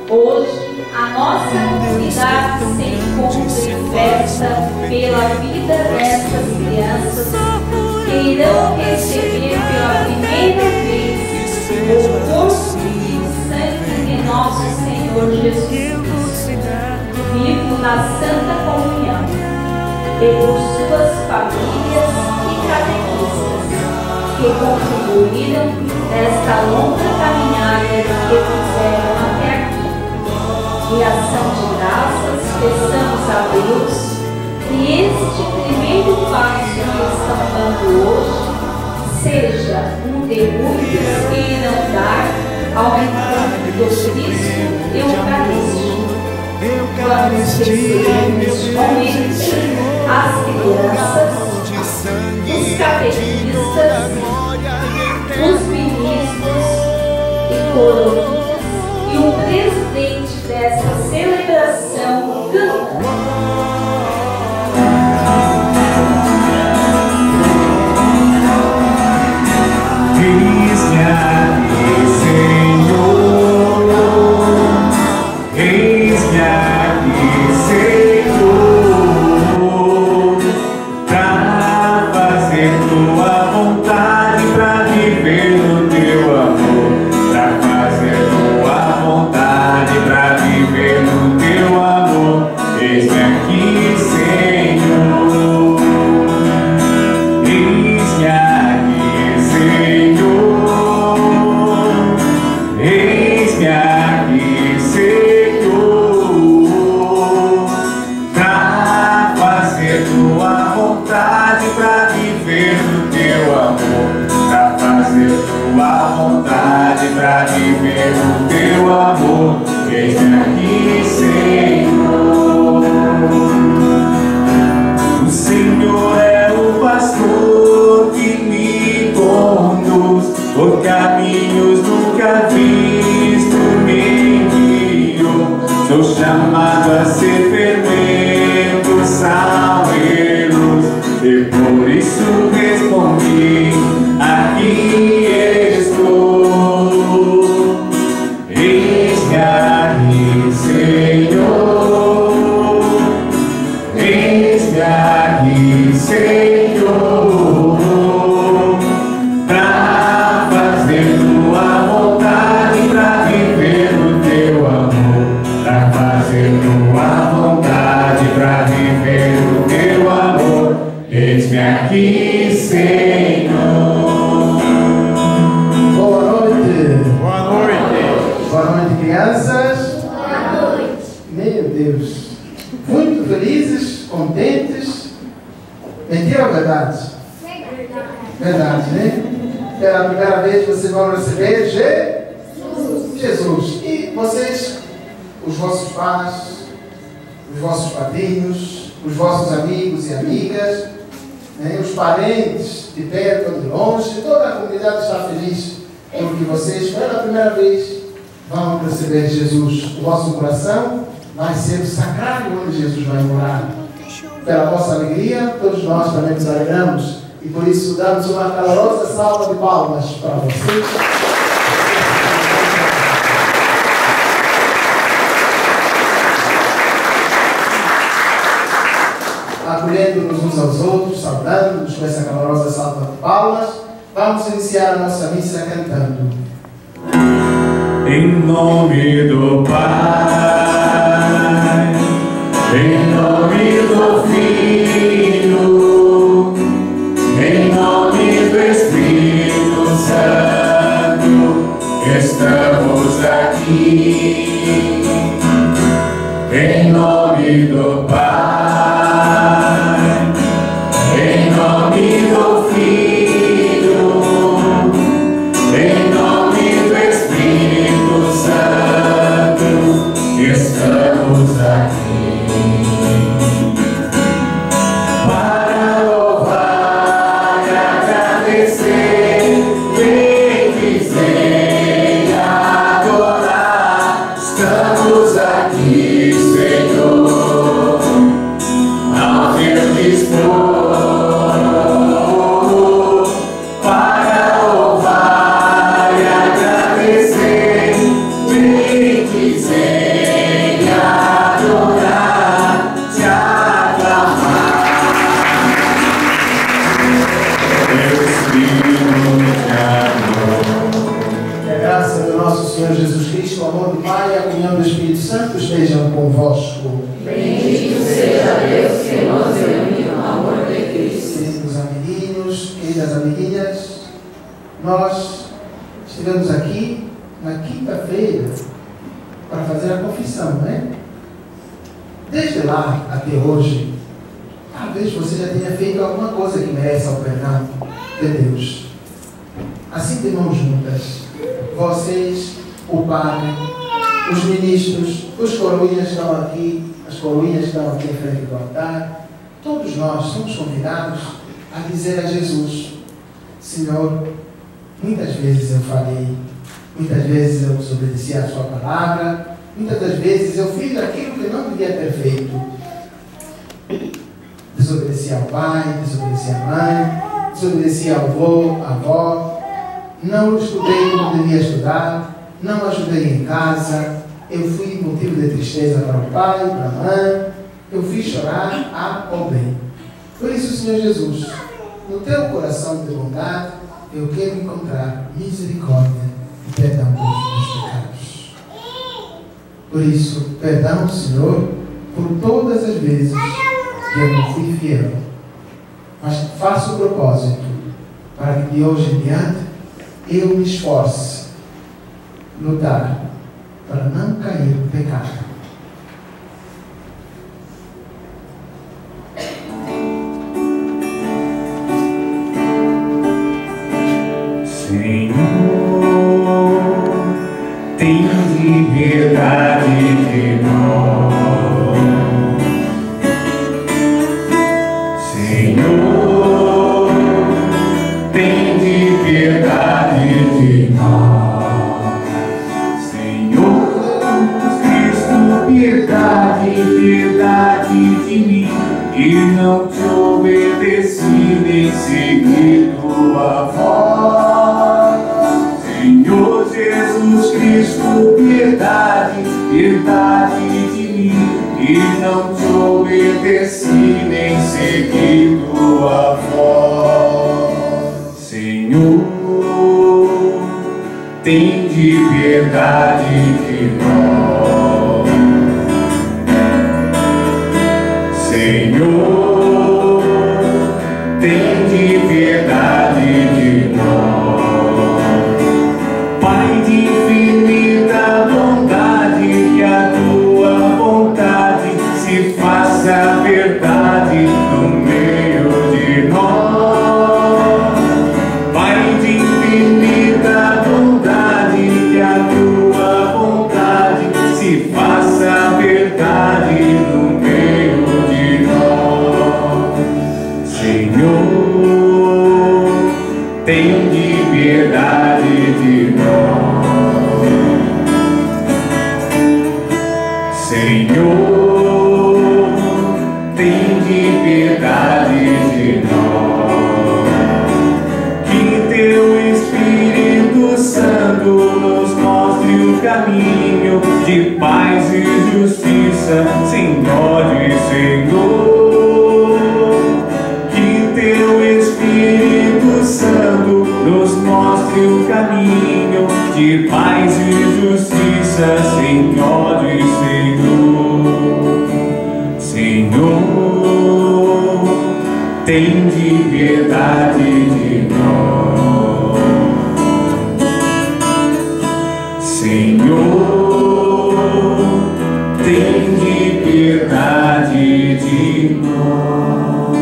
Hoje, a nossa comunidade se encontra em festa pela vida dessas crianças que irão receber pela primeira vez o corpo e o sangue de nosso Senhor Jesus Cristo, vivo na Santa Comunhão, e por suas famílias e catequistas que contribuíram nesta longa caminhada que fizeram até aqui. Em ação de graças, peçamos a Deus que este primeiro passo que estão dando hoje seja um de muitos que irão dar ao encontro do Cristo Eucarístico. Vamos receber com eles as crianças, os catequistas, os ministros e coroinhas e o presidente dessa celebração cantando. Eis-me aqui, Senhor, eis-me aqui, Senhor, pra fazer tua vontade, pra viver no teu amor, pra fazer tua vontade, pra viver no teu amor. Eis-me aqui, Senhor, eis-me aqui, Senhor, eis-me aqui, Senhor, pra fazer tua vontade, pra viver no teu amor, pra fazer tua vontade, pra viver no teu amor. Eis-me aqui, Senhor. O Senhor é o pastor que me conduz por caminhos nunca vistos, me guiou. Sou chamado a ser fermento, sal e luz, e por isso respondi: aqui estou. Eis-me aqui, Senhor, eis-me aqui, Senhor, pra fazer tua vontade, pra viver no teu amor, pra fazer tua vontade, pra viver no teu amor. Eis-me aqui, Senhor. Boa noite. Boa noite. Boa noite, crianças. Boa noite. Meu Deus. Muito felizes, contentes. Mentira ou verdade? Verdade, né? Pela primeira vez vocês vão receber Jesus. E vocês, os vossos pais, os vossos padrinhos, os vossos amigos e amigas, né? Os parentes de perto ou de longe, toda a comunidade está feliz porque vocês, pela primeira vez, vão receber Jesus. O vosso coração vai ser o sacrário onde Jesus vai morar. Pela vossa alegria, todos nós também nos alegramos e por isso damos uma calorosa salva de palmas para vocês. Acolhendo-nos uns aos outros, saudando-nos com essa calorosa salva de palmas, vamos iniciar a nossa missa cantando. Em nome do Pai, em nome do Filho, em nome do Espírito Santo, estamos aqui. Em nome do Pai, em nome do Filho, em nome do Espírito Santo, estamos aqui para louvar e agradecer, bendizer e adorar. Estamos aqui, Senhor, ao teu dispor. Quiser Cristo, o amor do Pai e a comunhão do Espírito Santo estejam convosco. Bendito seja Deus que nos une no amor de Cristo. Queridos amiguinhos, queridas amiguinhas, nós estivemos aqui na quinta-feira para fazer a confissão, não é? Desde lá até hoje, talvez você já tenha feito alguma coisa que merece o perdão de Deus. Assim de mãos juntas, vocês, o Padre, os ministros, os coroinhas que estão aqui, as coroinhas que estão aqui em frente do altar, todos nós somos convidados a dizer a Jesus: Senhor, muitas vezes eu falhei, muitas vezes eu desobedeci à sua palavra, muitas das vezes eu fiz aquilo que não devia ter feito. Desobedeci ao pai, desobedeci à mãe, desobedeci ao avô, à avó, não estudei como devia estudar, não ajudei em casa, eu fui motivo de tristeza para o pai, para a mãe, eu fiz chorar A ou B. Por isso, Senhor Jesus, no teu coração de bondade, eu quero encontrar misericórdia e perdão pelos meus pecados. Por isso, perdão, Senhor, por todas as vezes que eu não fui fiel. Mas faço o propósito para que de hoje em diante eu me esforce lutar para não cair no pecado. Senhor, tem piedade de nós. Senhor, tem piedade de nós. Senhor Jesus Cristo, piedade, piedade de mim, que não te obedeci nem segui tua voz. Senhor Jesus Cristo, piedade, piedade de mim, que não te obedeci nem segui tua voz. Senhor, tem de piedade de nós. Senhor, tem de piedade de nós. Pai de infinita bondade, que a tua vontade se faça verdade no meio de nós. Pai de infinita bondade, que a tua vontade se faça verdade no meio de nós. Senhor, tem de piedade de nós. Senhor, tem de piedade de nós. Que teu Espírito Santo nos mostre o caminho de paz e justiça, Senhor e Senhor. Que teu Espírito Santo nos mostre o caminho de paz e justiça, Senhor e Senhor. Senhor, tem de piedade de nós. Senhor, tem de piedade de nós.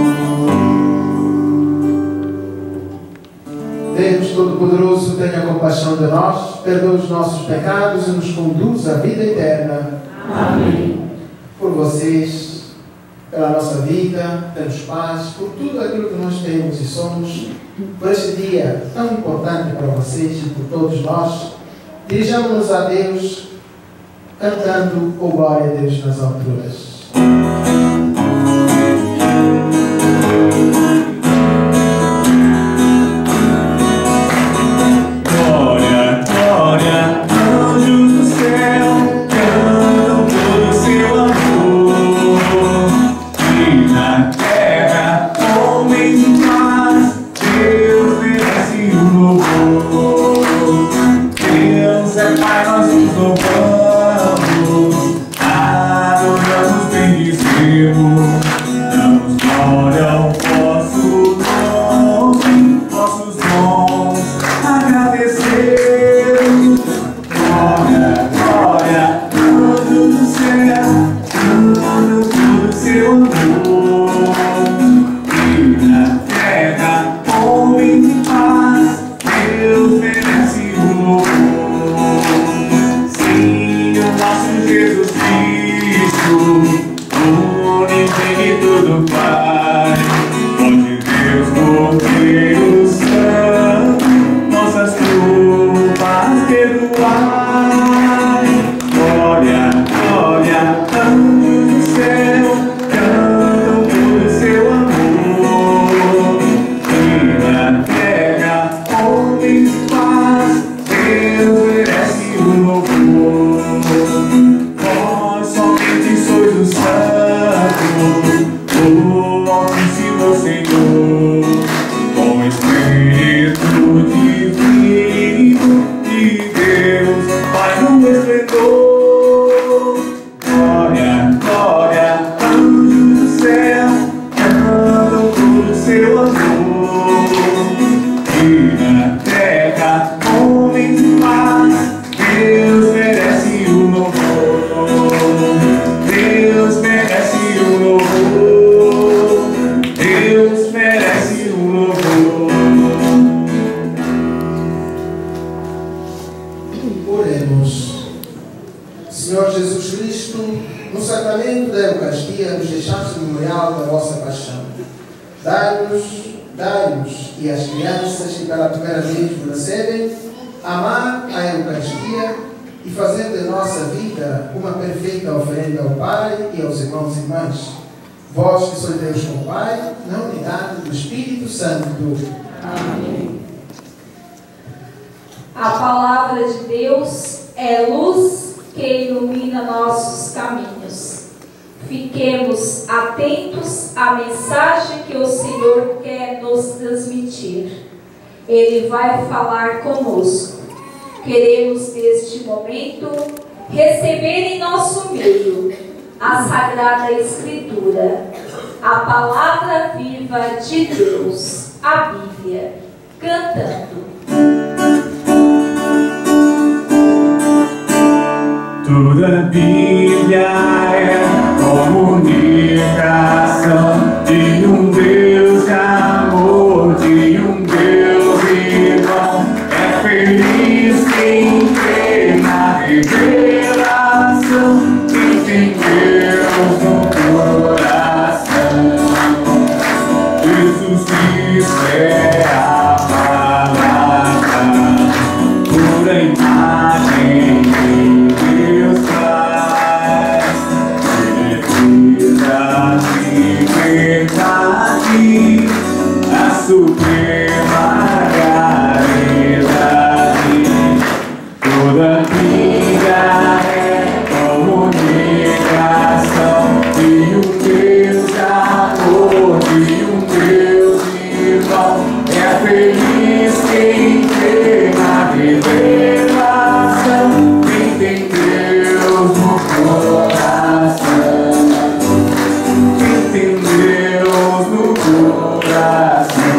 Deus Todo-Poderoso, tenha compaixão de nós, perdoa os nossos pecados e nos conduz à vida eterna. Amém. Por vocês, pela nossa vida, pelos pais, por tudo aquilo que nós temos e somos, por este dia tão importante para vocês e por todos nós, dirijamos-nos a Deus cantando o Glória a Deus nas alturas. Glória, glória, anjos do céu, cantam todo o seu amor. E na terra, homens de paz, Deus merece o louvor. Deus é Pai, nós nos louvamos. louvamos, adoramos, bendizemos, damos glória ao vosso nome, vossos dons agradecemos. Glória, glória, anjo do céu, tudo por seu amor. E na terra, homem de paz, Deus merece o louvor. Sim, o nosso Jesus Cristo, unigênito do Pai, ó de Deus, Cordeiro Santo, nossas culpas perdoai. Glória, glória, anjos do céu, cantam por seu amor. E na terra, homens de paz, Deus merece o louvor. Vós somente sois o santo, o Altíssimo Senhor, com Espírito divino de Deus, Pai no esplendor. Glória, glória, anjos do céu, cantam por seu amor. E na terra, homens de paz, Deus merece o louvor. Deus merece o louvor. Deus merece o louvor. Oremos. Senhor Jesus Cristo, no sacramento da Eucaristia nos deixaste memorial da vossa paixão. Dai-nos e às crianças que pela primeira vez vos recebem, amar a Eucaristia e fazer de nossa vida uma perfeita oferenda ao Pai e aos irmãos e irmãs. Vós que sois Deus com o Pai, na unidade do Espírito Santo. Amém. A palavra de Deus é luz que ilumina nossos caminhos. Fiquemos atentos à mensagem que o Senhor quer nos transmitir. Ele vai falar conosco. Queremos, neste momento, receber em nosso meio a Sagrada Escritura, a palavra viva de Deus, a Bíblia, cantando. Toda Bíblia é comunicação de um Deus de amor, de um Deus irmão. É feliz quem crê na revelação, quem tem Deus no coração. Jesus Cristo é a palavra, pura imagem de Deus Pai. Ele é verdade, a suprema realidade. Toda Bíblia é comunicação de um Deus de amor, de um Deus irmão. É feliz quem crê na revelação, quem tem Deus no coração. Quem tem Deus no coração.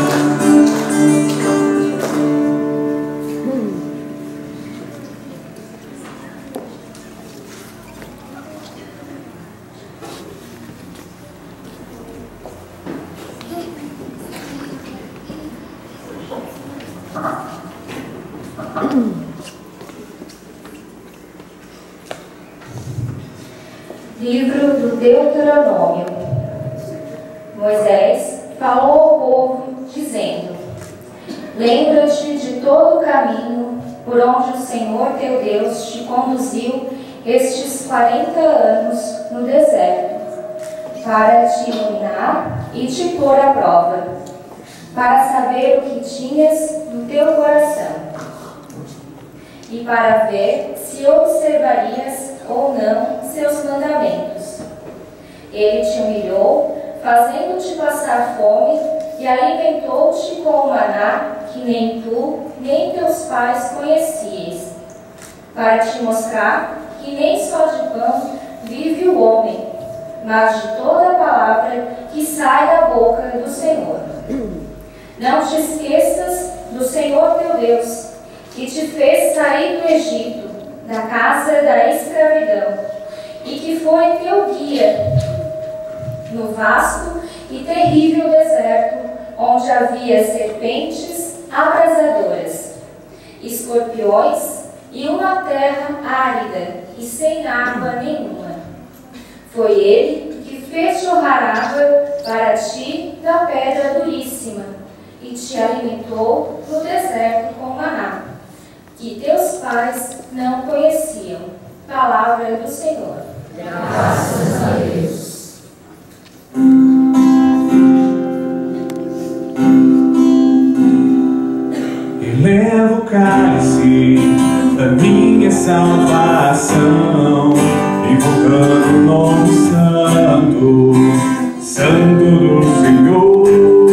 Livro do Deuteronômio. Moisés falou ao povo, dizendo: lembra-te de todo o caminho por onde o Senhor teu Deus te conduziu estes 40 anos no deserto, para te iluminar e te pôr à prova, para saber o que tinhas no teu coração, e para ver se observarias ou não seus mandamentos. Ele te humilhou, fazendo-te passar fome, e alimentou-te com o maná que nem tu, nem teus pais conhecieis, para te mostrar que nem só de pão vive o homem, mas de toda a palavra que sai da boca do Senhor. Não te esqueças do Senhor teu Deus, que te fez sair do Egito, da casa da escravidão, e que foi teu guia no vasto e terrível deserto, onde havia serpentes abrasadoras, escorpiões e uma terra árida e sem água nenhuma. Foi ele que fez jorrar água para ti da pedra duríssima e te alimentou no deserto com maná, que teus pais não conheciam. Palavra do Senhor. Graças a Deus. Eleva o cálice da minha salvação, invocando o nome santo, santo do Senhor.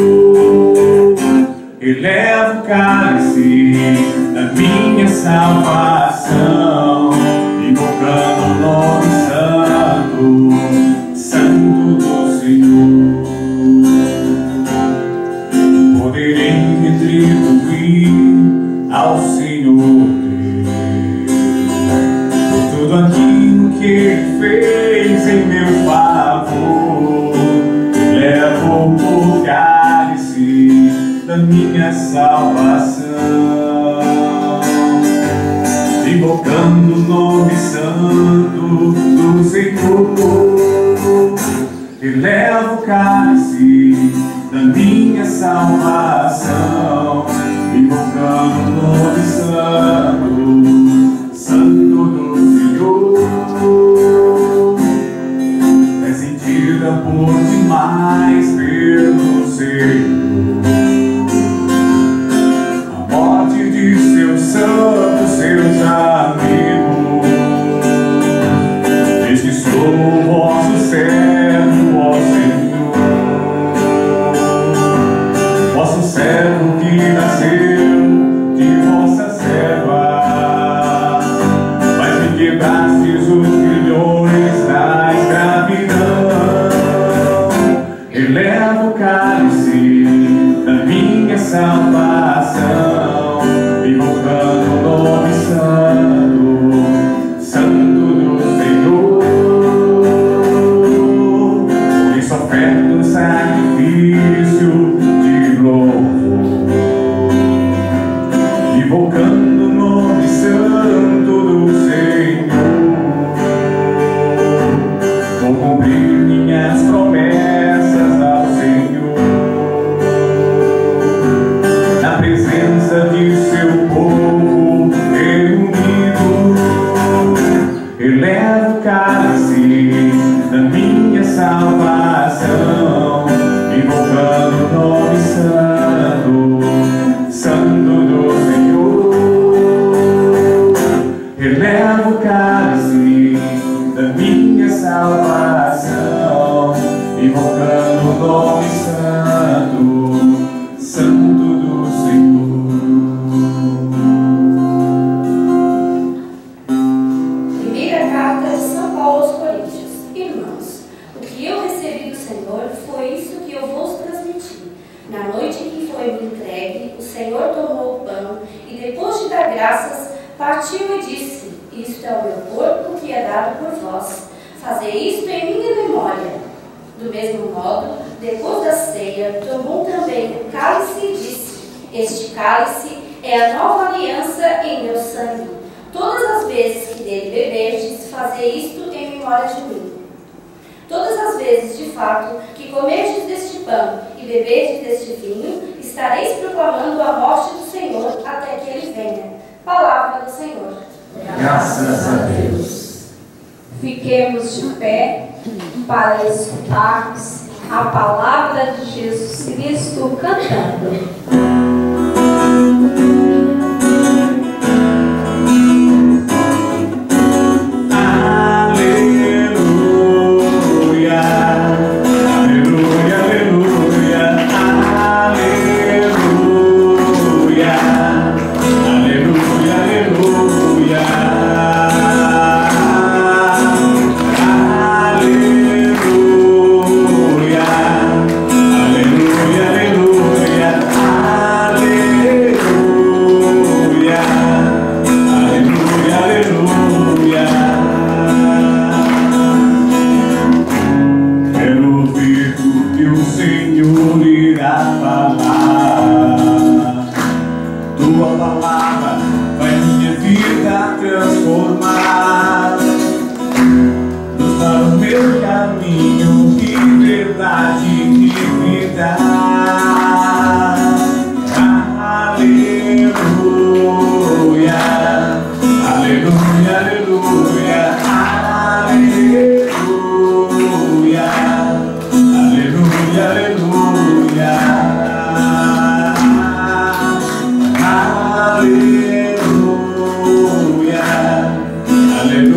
Eleva o cálice da minha salvação, invocando o nome santo, santo do Senhor. Poderei retribuir ao Senhor por tudo aquilo que Ele fez em meu favor. Levo o cálice da minha salvação, invocando o nome santo do Senhor. Elevo o cálice da minha salvação, invocando o nome santo, santo do Senhor. É sentida por demais pelo Senhor a morte de seus santos, seus amigos. Eis que sou o vosso servo, ó Senhor, vosso servo que nasceu de vossa serva, mas me quebrastes os grilhões da escravidão. Eleva o cálice da minha salvação, invocando o nome santo, santo do Senhor. Por isso oferta um sacrifício de louvor, invocando o nome santo do Senhor. Vou cumprir minhas promessas ao Senhor, na presença de seu povo reunido. Eleva o cálice da minha salvação, invocando o nome santo, santo do Senhor. Eleva o cálice da minha salvação, invocando o nome santo, santo do Senhor. Primeira carta de São Paulo aos Coríntios. Irmãos, o que eu recebi do Senhor foi isso que eu vos transmiti. Na noite em que foi me entregue, o Senhor tomou o pão e, depois de dar graças, partiu e disse: isto é o meu corpo que é dado por vós. Fazei isto em minha memória. Do mesmo modo, depois da ceia, tomou também o cálice e disse: este cálice é a nova aliança em meu sangue. Todas as vezes que dele beberdes, fazei isto em memória de mim. Todas as vezes, de fato, que comerdes deste pão e beberdes deste vinho, estareis proclamando a morte do Senhor até que ele venha. Palavra do Senhor. Graças a Deus. Fiquemos de pé para escutarmos a palavra de Jesus Cristo cantando. Aleluia.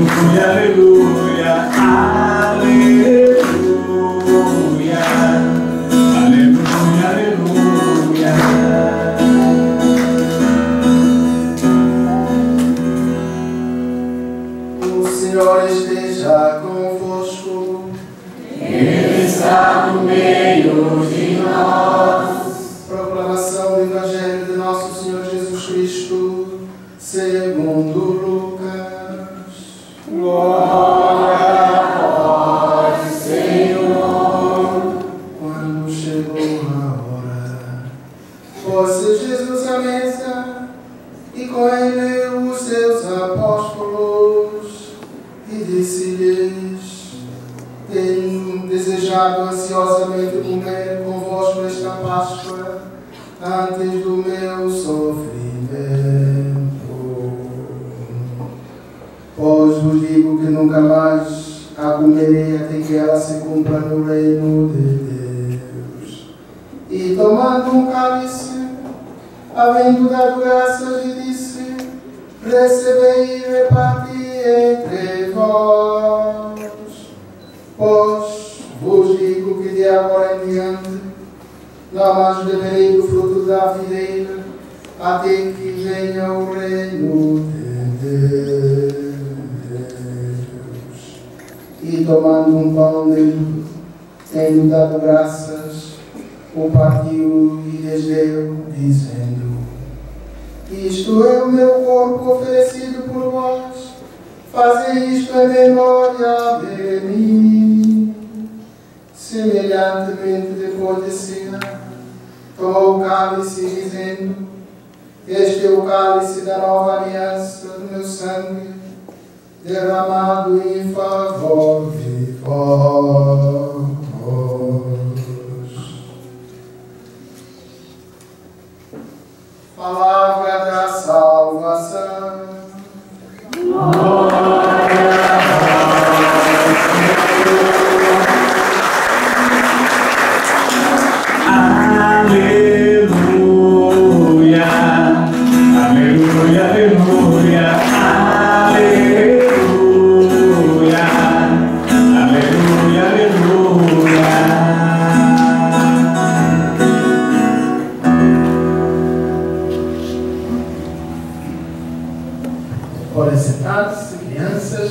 Aleluia, aleluia, aleluia, aleluia, aleluia. O Senhor esteja convosco. Ele está no meio de nós. Proclamação do Evangelho de nosso Senhor Jesus Cristo, segundo Lucas. Glória a vós, Senhor. Quando chegou a hora, pôs-se Jesus à mesa e com ele os seus apóstolos e disse-lhes: tenho desejado ansiosamente comer convosco esta Páscoa antes do meu sofrimento. Pois vos digo que nunca mais a comerei até que ela se cumpra no reino de Deus. E tomando um cálice, havendo dado graças, lhe disse: recebei e reparti entre vós. Pois vos digo que de agora em diante não mais beberei do fruto da videira até que venha o reino de Deus. E tomando um pão, tendo dado graças, o partiu e lhes deu, dizendo: isto é o meu corpo oferecido por vós, fazei isto em memória de mim. Semelhantemente, depois de cenar, tomou o cálice, dizendo: este é o cálice da nova aliança do meu sangue, derramado em favor de vós. Palavra da salvação. Aleluia, aleluia, aleluia, aleluia, aleluia, aleluia. Podem sentar-se, crianças,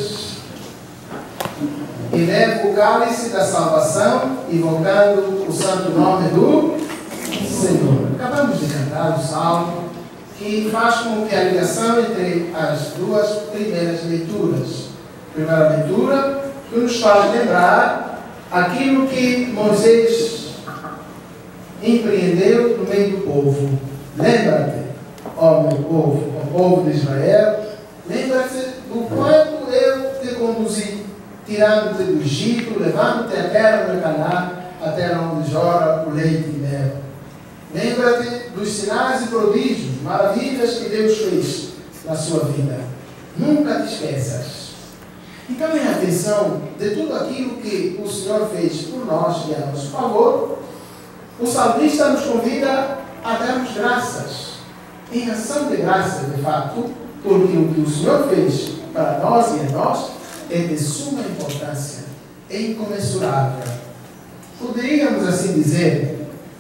e leve o cálice da salvação, invocando o santo nome do Senhor. Acabamos de cantar o salmo que faz com que a ligação entre as duas primeiras leituras. Primeira leitura, que nos faz lembrar aquilo que Moisés empreendeu no meio do povo. Lembra-te, ó meu povo, ó povo de Israel, lembra-te do quanto eu te conduzi, tirando-te do Egito, levando-te à terra de Canaã, a terra onde jorra o leite e mel. Lembra-te dos sinais e prodígios, maravilhas que Deus fez na sua vida. Nunca te esqueças. Então, em atenção de tudo aquilo que o Senhor fez por nós e a nosso favor, o salmista nos convida a darmos graças, em ação de graça, de fato, porque o que o Senhor fez para nós e a nós é de suma importância, é incomensurável. Poderíamos assim dizer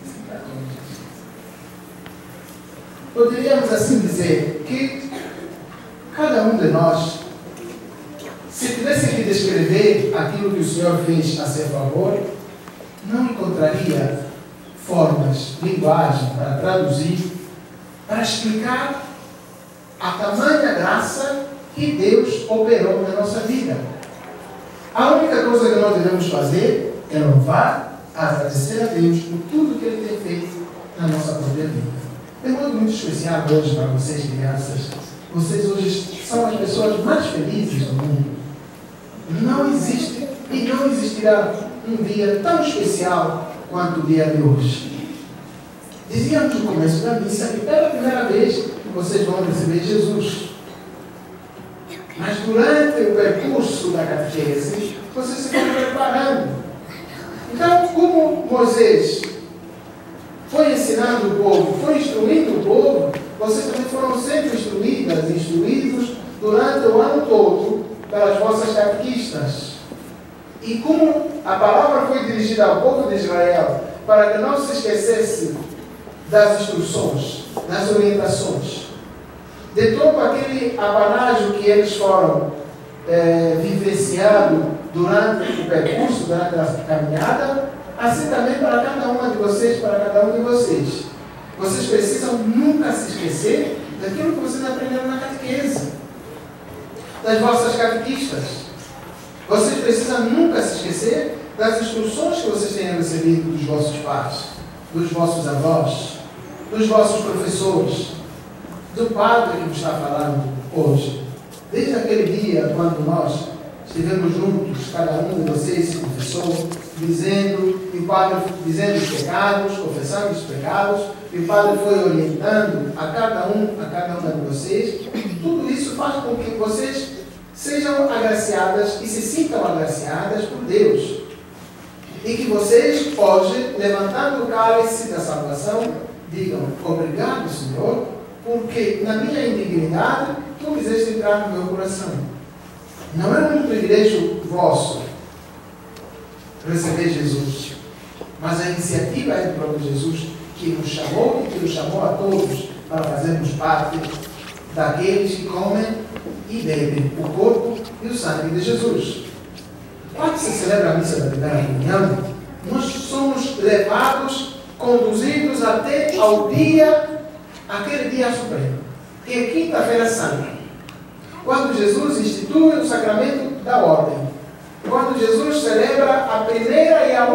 que cada um de nós, se tivesse que descrever aquilo que o Senhor fez a seu favor, não encontraria formas, linguagem para traduzir, para explicar a tamanha graça que Deus operou na nossa vida. A única coisa que nós devemos fazer é louvar, agradecer a Deus por tudo que Ele tem feito na nossa própria vida. É muito especial hoje para vocês, crianças. Vocês hoje são as pessoas mais felizes do mundo. Não existe e não existirá um dia tão especial quanto o dia de hoje. Dizíamos no começo da missa que pela primeira vez vocês vão receber Jesus. Mas durante o percurso da catequese, vocês se vão preparando. Então, como Moisés foi ensinando o povo, foi instruindo o povo, vocês também foram sempre instruídos durante o ano todo, pelas vossas catequistas. E como a palavra foi dirigida ao povo de Israel, para que não se esquecesse das instruções, das orientações, de todo aquele abanágio que eles foram vivenciando durante o percurso, durante a caminhada, assim também para cada uma de vocês, para cada um de vocês. Vocês precisam nunca se esquecer daquilo que vocês aprenderam na catequese, das vossas catequistas. Vocês precisam nunca se esquecer das instruções que vocês tenham recebido dos vossos pais, dos vossos avós, dos vossos professores, do padre que vos está falando hoje. Desde aquele dia, quando nós estivemos juntos, cada um de vocês se confessou, dizendo, e o padre dizendo os pecados, confessando os pecados, e o padre foi orientando a cada uma de vocês. Tudo isso faz com que vocês sejam agraciadas e se sintam agraciadas por Deus. E que vocês, hoje, levantando o cálice da salvação, digam: obrigado, Senhor, porque na minha indignidade tu quiseste entrar no meu coração. Não é um privilégio vosso receber Jesus, mas a iniciativa é do próprio Jesus, que nos chamou e que nos chamou a todos para fazermos parte daqueles que comem e bebem o corpo e o sangue de Jesus. Quando se celebra a missa da primeira comunhão, nós somos levados, conduzidos até ao dia, aquele dia supremo, que é Quinta-feira Santa, quando Jesus institui o sacramento da ordem, quando Jesus celebra a primeira e a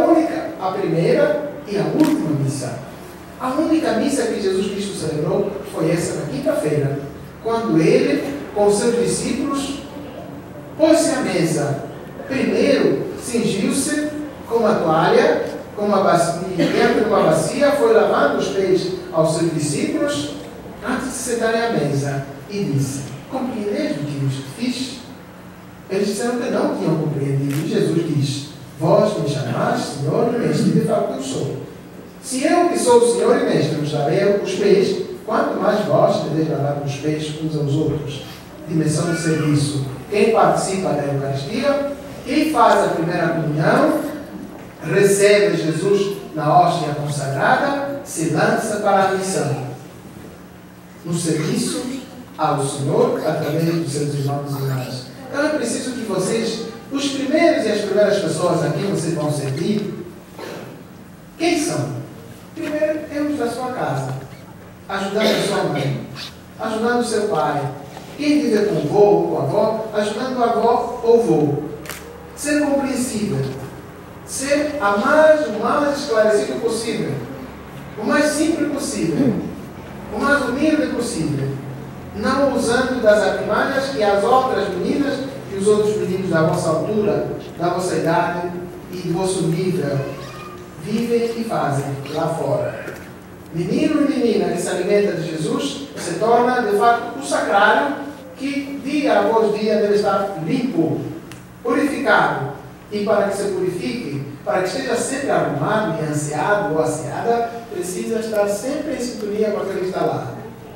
última missa. A única missa que Jesus Cristo celebrou foi essa na quinta-feira, quando ele, com seus discípulos, pôs-se à mesa. Primeiro, cingiu-se com uma toalha, dentro de uma bacia, foi lavando os pés aos seus discípulos, antes de sentarem à mesa, e disse: compreendeis o que vos fiz? Eles disseram que não tinham compreendido. E Jesus diz: vós me chamais Senhor e Mestre, de fato eu sou. Se eu, que sou o Senhor e Mestre, vos lavei os pés, quanto mais vós deveis lavar os pés uns aos outros. Dimensão de serviço. Quem participa da Eucaristia, quem faz a primeira comunhão, recebe Jesus na hóstia consagrada, se lança para a missão, no serviço ao Senhor, através dos seus irmãos e irmãs. Então é preciso que vocês, os primeiros e as primeiras pessoas a quem vocês vão servir, quem são? Primeiro, temos da sua casa, ajudando a sua mãe, ajudando o seu pai. Quem vive com o vô ou com a avó, ajudando a avó ou o vô. Ser compreensível, ser o mais esclarecido possível, o mais simples possível, o mais humilde possível, não usando das artimanhas que as outras meninas e os outros meninos da vossa altura, da vossa idade e do vosso nível vivem e fazem lá fora. Menino e menina que se alimenta de Jesus se torna, de fato, o sacrário que dia após dia deve estar limpo, purificado. E para que se purifique, para que esteja sempre arrumado e ansiado ou ansiada, precisa estar sempre em sintonia com aquele que está lá.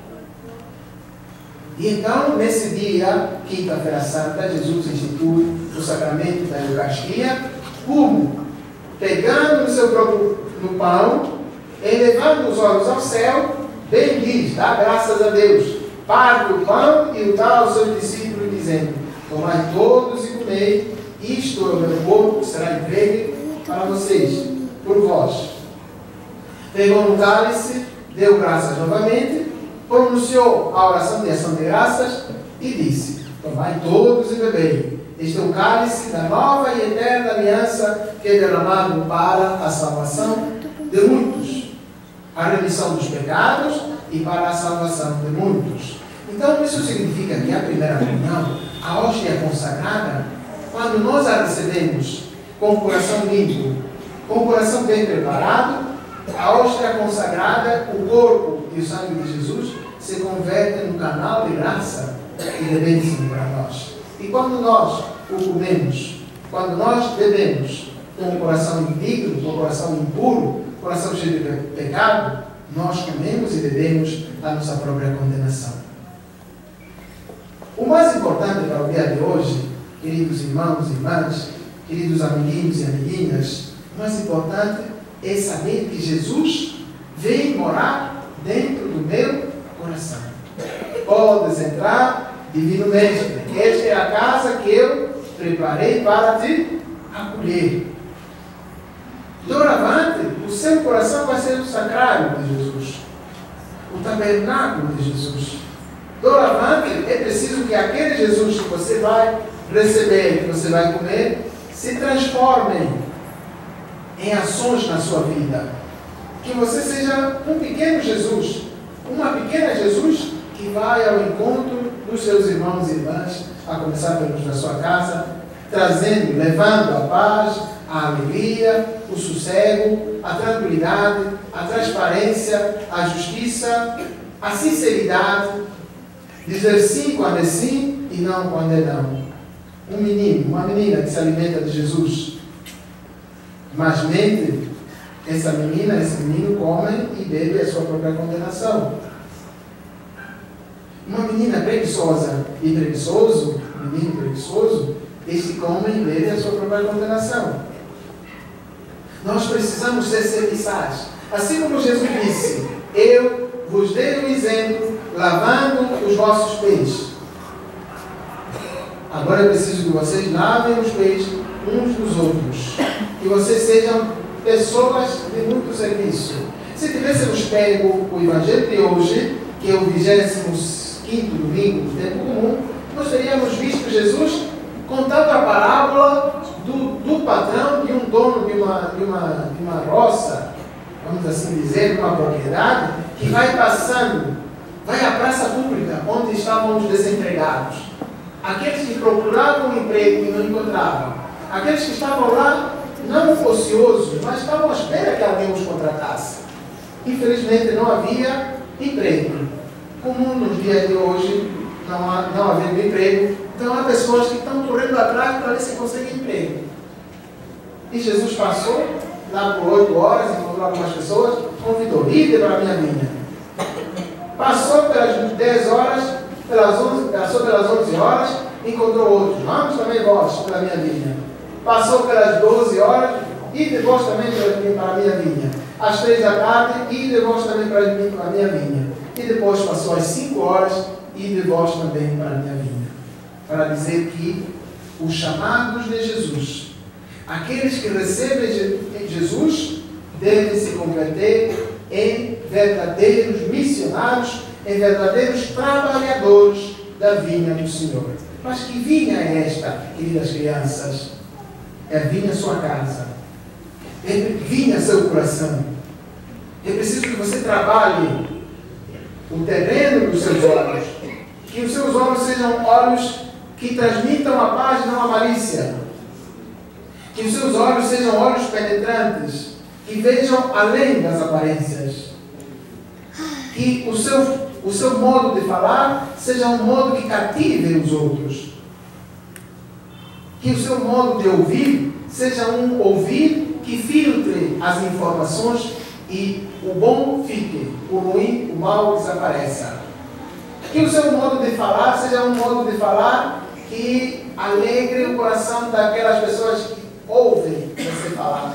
E então, nesse dia, Quinta-feira Santa, Jesus institui o sacramento da Eucaristia, como? Pegando no seu próprio pão, elevando os olhos ao céu, bendiz, dá graças a Deus, parte o pão e o dá aos seus discípulos, dizendo: tomai todos e comei, isto é o meu corpo que será entregue para vocês, por vós. Pegou no cálice, deu graças novamente, pronunciou a oração de ação de graças e disse: tomai todos e bebei. Este é o cálice da nova e eterna aliança que é derramado para a salvação de muitos, a remissão dos pecados e para a salvação de muitos. Então, isso significa que a primeira comunhão, a hóstia consagrada, quando nós a recebemos com o coração limpo, com o coração bem preparado, a hóstia consagrada, o corpo e o sangue de Jesus, se converte no canal de graça e de bênção para nós. E quando nós o comemos, quando nós bebemos com o coração indigno, com o coração impuro, coração cheio de pecado, nós comemos e bebemos a nossa própria condenação. O mais importante para o dia de hoje queridos irmãos e irmãs, queridos amiguinhos e amiguinhas, o mais importante é saber que Jesus vem morar dentro do meu coração. Podes entrar, Divino Mestre, esta é a casa que eu preparei para te acolher. Doravante, o seu coração vai ser o sacrário de Jesus, o tabernáculo de Jesus. Doravante, é preciso que aquele Jesus que você vai receber, que você vai comer, se transforme em ações na sua vida. Que você seja um pequeno Jesus, uma pequena Jesus que vai ao encontro dos seus irmãos e irmãs, a começar pelos da sua casa, trazendo, levando a paz, a alegria, o sossego, a tranquilidade, a transparência, a justiça, a sinceridade, dizer sim quando é sim e não quando é não. Um menino, uma menina que se alimenta de Jesus, mas mente, essa menina, esse menino come e bebe a sua própria condenação. Uma menina preguiçosa e preguiçoso, um menino preguiçoso, este come e bebe a sua própria condenação. Nós precisamos ser serviçais. Assim como Jesus disse, eu vos dei um exemplo, lavando os vossos pés. Agora é preciso que vocês lavem os pés uns dos outros. Que vocês sejam pessoas de muito serviço. Se tivéssemos pego o Evangelho de hoje, que é o 25º domingo do tempo comum, nós teríamos visto Jesus contando a parábola do patrão de um dono de uma roça, vamos assim dizer, de uma propriedade, que vai passando, vai à praça pública, onde estavam os desempregados. Aqueles que procuravam um emprego e não encontravam. Aqueles que estavam lá, não ociosos, mas estavam à espera que alguém os contratasse. Infelizmente não havia emprego. Como nos dias de hoje não havendo emprego, então há pessoas que estão correndo atrás para ver se conseguem emprego. E Jesus passou lá por 8 horas, encontrou algumas pessoas, convidou, ide para a minha vinha. Passou pelas 10 horas, passou pelas 11 horas, encontrou outros, vamos também vós para a minha vinha. Passou pelas 12 horas, ide vós também para a minha vinha. Às 3 da tarde, ide vós também para a minha vinha. E depois passou às 5 horas, ide vós também para a minha vinha. Para dizer que os chamados de Jesus, aqueles que recebem Jesus, devem se converter em verdadeiros missionários, em verdadeiros trabalhadores da vinha do Senhor. Mas que vinha é esta, queridas crianças? É a vinha sua casa. É vinha seu coração. É preciso que você trabalhe o terreno dos seus olhos. Que os seus olhos sejam olhos que transmitam a paz e não a malícia. Que os seus olhos sejam olhos penetrantes, que vejam além das aparências. Que o seu modo de falar seja um modo que cative os outros. Que o seu modo de ouvir seja um ouvir que filtre as informações e o bom fique, o ruim, o mal desapareça. Que o seu modo de falar seja um modo de falar que alegre o coração daquelas pessoas que ouvem você falar.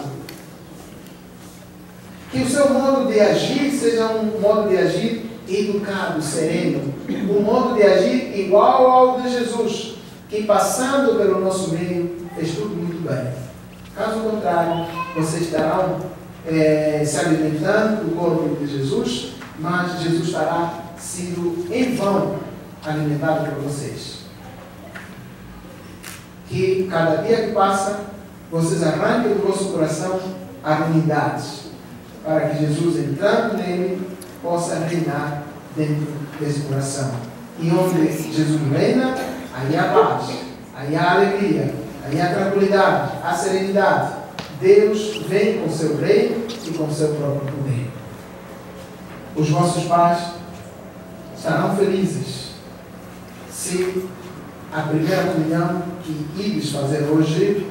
Que o seu modo de agir seja um modo de agir educado, sereno. Um modo de agir igual ao de Jesus, que passando pelo nosso meio fez tudo muito bem. Caso contrário, vocês estarão se alimentando do corpo de Jesus, mas Jesus estará sendo em vão alimentado por vocês. Que cada dia que passa, vocês arranquem do vosso coração a ruindades, para que Jesus, entrando nele, possa reinar dentro desse coração. E onde Jesus reina, aí há paz, aí há alegria, aí há tranquilidade, há serenidade. Deus vem com seu reino e com seu próprio poder. Os vossos pais estarão felizes se a primeira comunhão que ides fazer hoje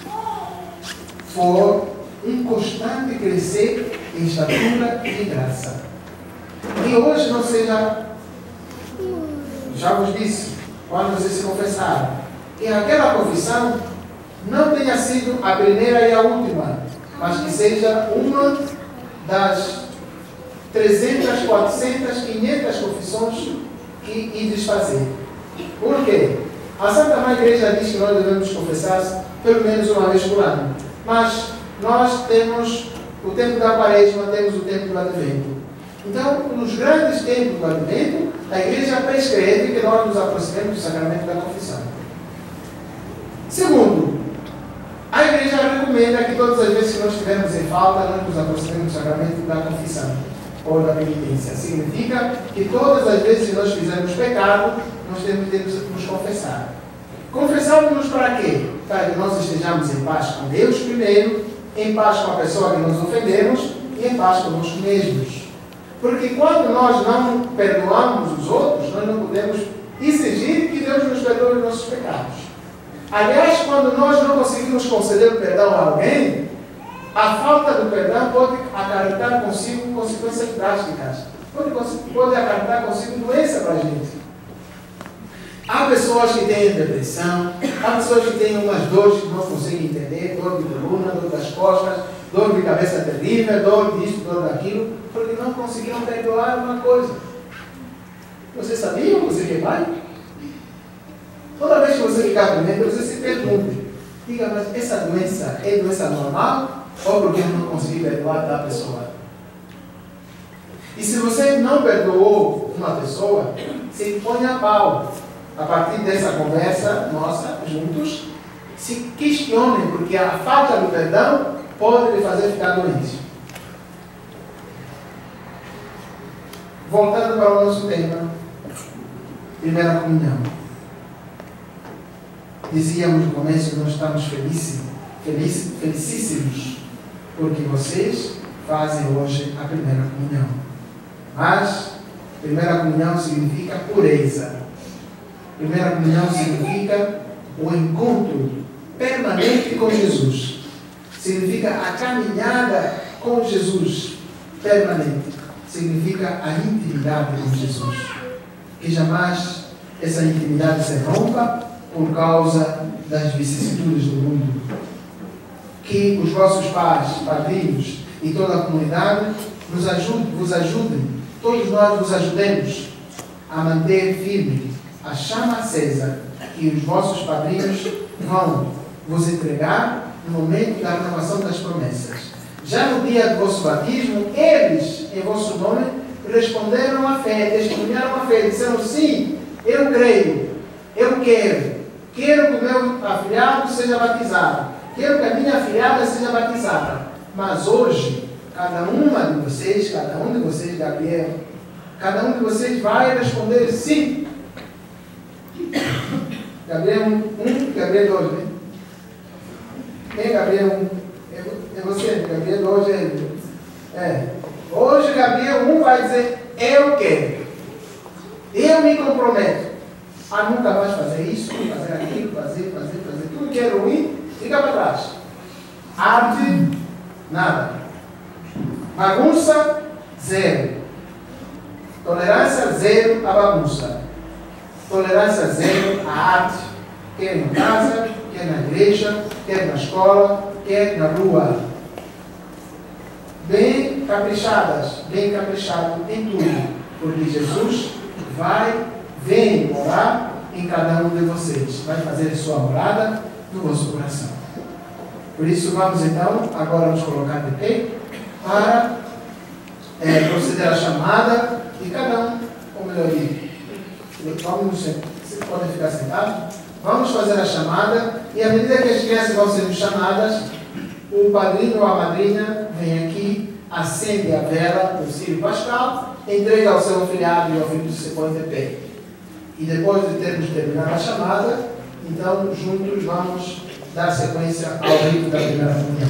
for um constante crescer em estatura e graça. Que hoje não seja, já vos disse, quando vocês se confessaram, que aquela confissão não tenha sido a primeira e a última, mas que seja uma das 300, 400, 500 confissões que ides fazer. Por quê? A Santa Mãe Igreja diz que nós devemos confessar pelo menos uma vez por ano. Mas nós temos o tempo da Quaresma, temos o tempo do Advento. Então, nos grandes tempos do Advento, a Igreja prescreve que nós nos aproximemos do sacramento da confissão. Segundo, a Igreja recomenda que todas as vezes que nós estivermos em falta, nós nos aproximemos do sacramento da confissão ou da penitência. Significa que todas as vezes que nós fizermos pecado, nós temos de nos confessar. Confessamos-nos para quê? Para que nós estejamos em paz com Deus primeiro, em paz com a pessoa que nos ofendemos e em paz conosco mesmos. Porque quando nós não perdoamos os outros, nós não podemos exigir que Deus nos perdoe os nossos pecados. Aliás, quando nós não conseguimos conceder o perdão a alguém, a falta do perdão pode acarretar consigo consequências drásticas. Pode acarretar consigo doença para a gente. Há pessoas que têm depressão, há pessoas que têm umas dores que não conseguem entender, dor de coluna, dor das costas, dor de cabeça terrível, dor disso, dor daquilo, porque não conseguiram perdoar uma coisa. Você sabia ou você que vai? Toda vez que você ficar doente, você se pergunte, diga, mas essa doença é doença normal ou porque eu não consegui perdoar da pessoa? E se você não perdoou uma pessoa, se põe a pau. A partir dessa conversa nossa, juntos, se questionem, porque a falta do perdão pode lhe fazer ficar doente. Voltando para o nosso tema, primeira comunhão. Dizíamos no começo que nós estamos felicíssimos, porque vocês fazem hoje a primeira comunhão. Mas, primeira comunhão significa pureza. Primeira comunhão significa o encontro permanente com Jesus. Significa a caminhada com Jesus permanente. Significa a intimidade com Jesus. Que jamais essa intimidade se rompa por causa das vicissitudes do mundo. Que os vossos pais, padrinhos e toda a comunidade vos ajudem, todos nós vos ajudemos a manter firme a chama acesa que os vossos padrinhos vão vos entregar no momento da renovação das promessas. Já no dia do vosso batismo, eles, em vosso nome, responderam à fé, testemunharam a fé, disseram, sim, eu creio, eu quero que o meu afilhado seja batizado, quero que a minha afilhada seja batizada. Mas hoje, cada um de vocês, Gabriel, cada um de vocês vai responder sim. Gabriel 1, Gabriel 2, né? Quem é Gabriel 1? É você, Gabriel 2 é ele. Hoje Gabriel 1 vai dizer, eu quero. Eu me comprometo a nunca mais fazer isso, fazer aquilo, fazer. Tudo que é ruim, fica para trás. Arte, nada. Bagunça, zero. Tolerância, zero à bagunça. Tolerância zero à arte, quer em casa, quer na igreja, quer na escola, quer na rua. Bem caprichadas, bem caprichado em tudo, porque Jesus vem morar em cada um de vocês, vai fazer sua morada no vosso coração. Por isso vamos então agora nos colocar de pé para proceder à chamada e cada um, ou melhor, vocês podem ficar sentados. Vamos fazer a chamada e à medida que as crianças vão sendo chamadas, o padrinho ou a madrinha vem aqui, acende a vela do Círio Pascal, entrega ao seu afilhado e o afilhado se põe de pé. E depois de termos terminado a chamada, então juntos vamos dar sequência ao rito da primeira comunhão.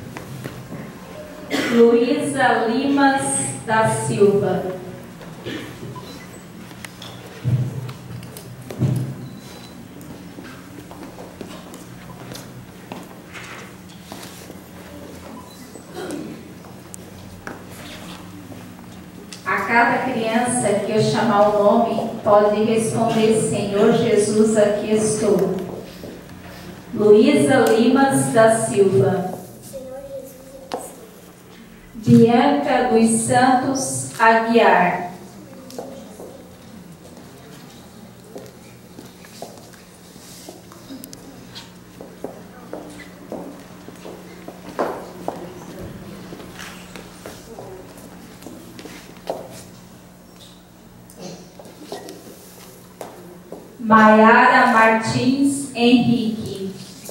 Luísa Limas da Silva. A cada criança que eu chamar o nome, pode responder, Senhor Jesus, aqui estou. Luísa Limas da Silva. Bianca dos Santos Aguiar. Maiara Martins Henrique.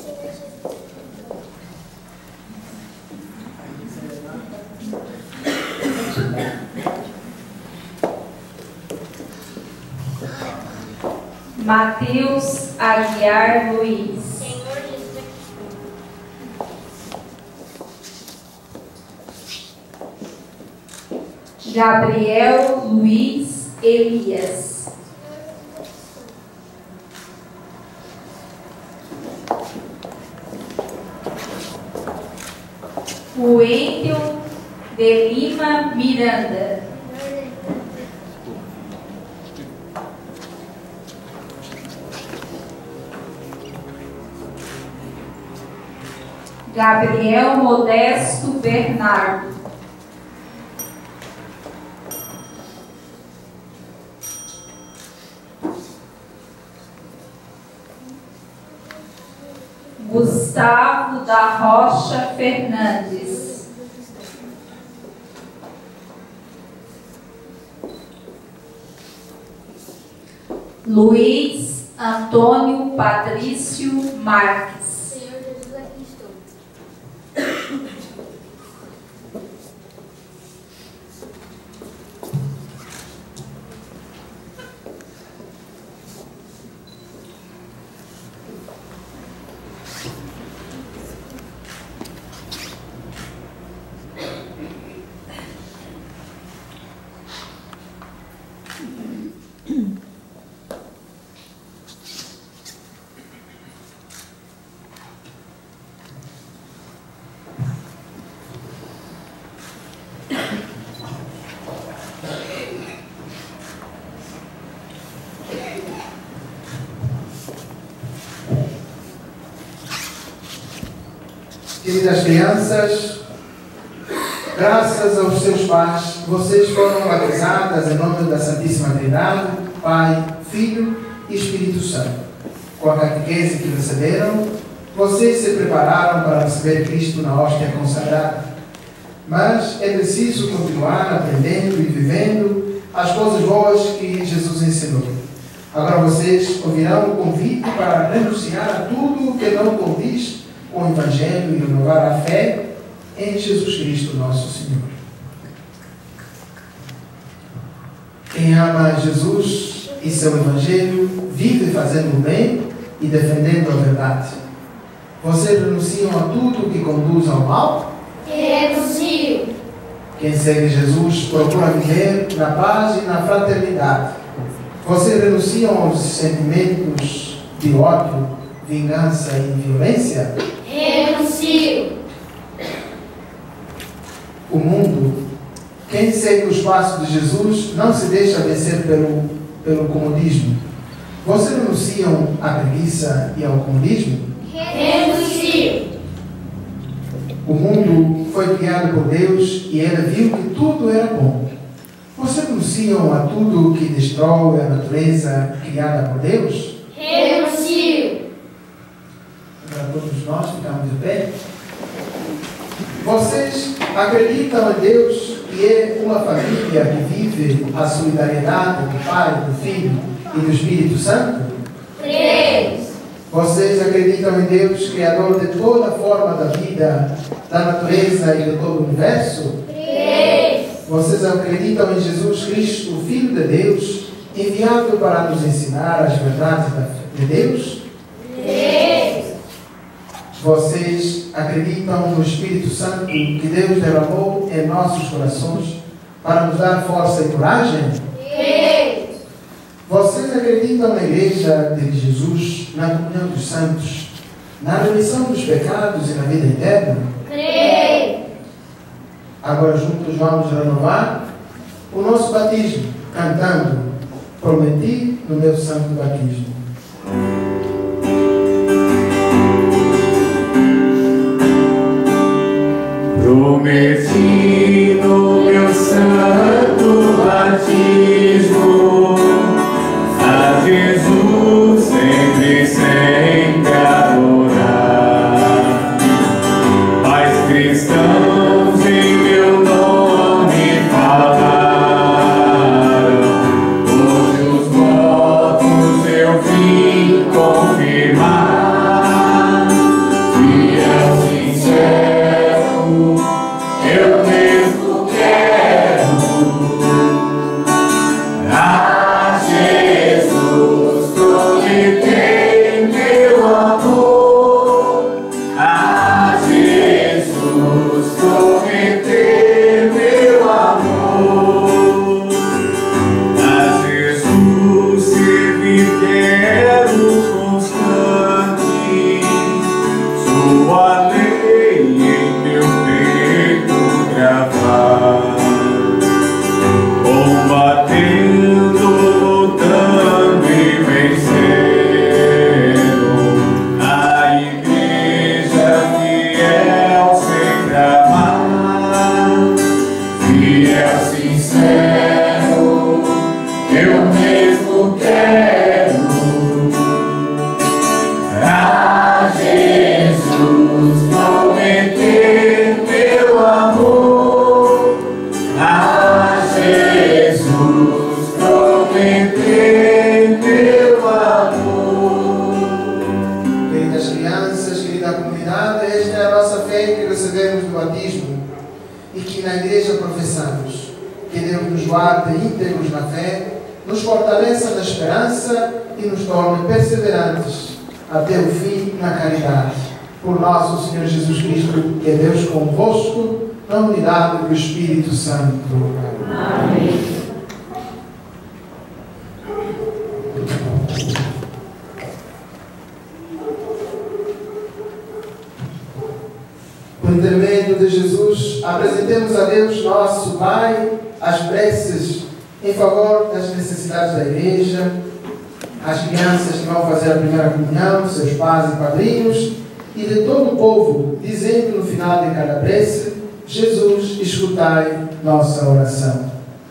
Matheus Aguiar Luiz. Gabriel Luiz Elias. Wendel de Lima Miranda. Gabriel Modesto Bernardo. Gustavo da Rocha Fernandes. Luiz Antônio Patrício Marques. Senhor Jesus, aqui estou. Queridas crianças, graças aos seus pais, vocês foram batizadas em nome da Santíssima Trindade, Pai, Filho e Espírito Santo. Com a catequese que receberam, vocês se prepararam para receber Cristo na hóstia consagrada. Mas é preciso continuar aprendendo e vivendo as coisas boas que Jesus ensinou. Agora vocês ouvirão o convite para renunciar a tudo o que não condiz com o Evangelho e renovar a fé em Jesus Cristo, nosso Senhor. Quem ama Jesus e seu Evangelho vive fazendo o bem e defendendo a verdade. Vocês renunciam a tudo que conduz ao mal? Renuncio. Quem segue Jesus procura viver na paz e na fraternidade. Vocês renunciam aos sentimentos de ódio, vingança e violência? Renuncio. O mundo, quem segue os passos de Jesus, não se deixa vencer pelo comodismo. Vocês renunciam à preguiça e ao comodismo? Renuncio. O mundo foi criado por Deus e ele viu que tudo era bom. Vocês renunciam a tudo que destrói a natureza criada por Deus? Renuncio. Para todos nós ficamos de pé. Vocês acreditam em Deus que é uma família que vive a solidariedade do Pai, do Filho e do Espírito Santo? Creio. Vocês acreditam em Deus, Criador de toda forma da vida, da natureza e de todo o universo? Creio. Vocês acreditam em Jesus Cristo, o Filho de Deus, enviado para nos ensinar as verdades de Deus? Creio. Vocês acreditam no Espírito Santo que Deus derramou em nossos corações para nos dar força e coragem? Creio. Vocês acreditam na Igreja de Jesus, na comunhão dos santos, na remissão dos pecados e na vida eterna? Creio. Agora juntos vamos renovar o nosso batismo, cantando: prometi no meu santo batismo. da comunidade, esta é a nossa fé que recebemos do batismo e que na igreja professamos. Que Deus nos guarde íntegros na fé, nos fortaleça na esperança e nos torne perseverantes até o fim na caridade. Por nosso Senhor Jesus Cristo, que é Deus convosco, na unidade do Espírito Santo. Amém. Por intermédio de Jesus, apresentemos a Deus, nosso Pai, as preces em favor das necessidades da igreja, as crianças que vão fazer a primeira comunhão, seus pais e padrinhos, e de todo o povo, dizendo no final de cada prece: Jesus, escutai nossa oração.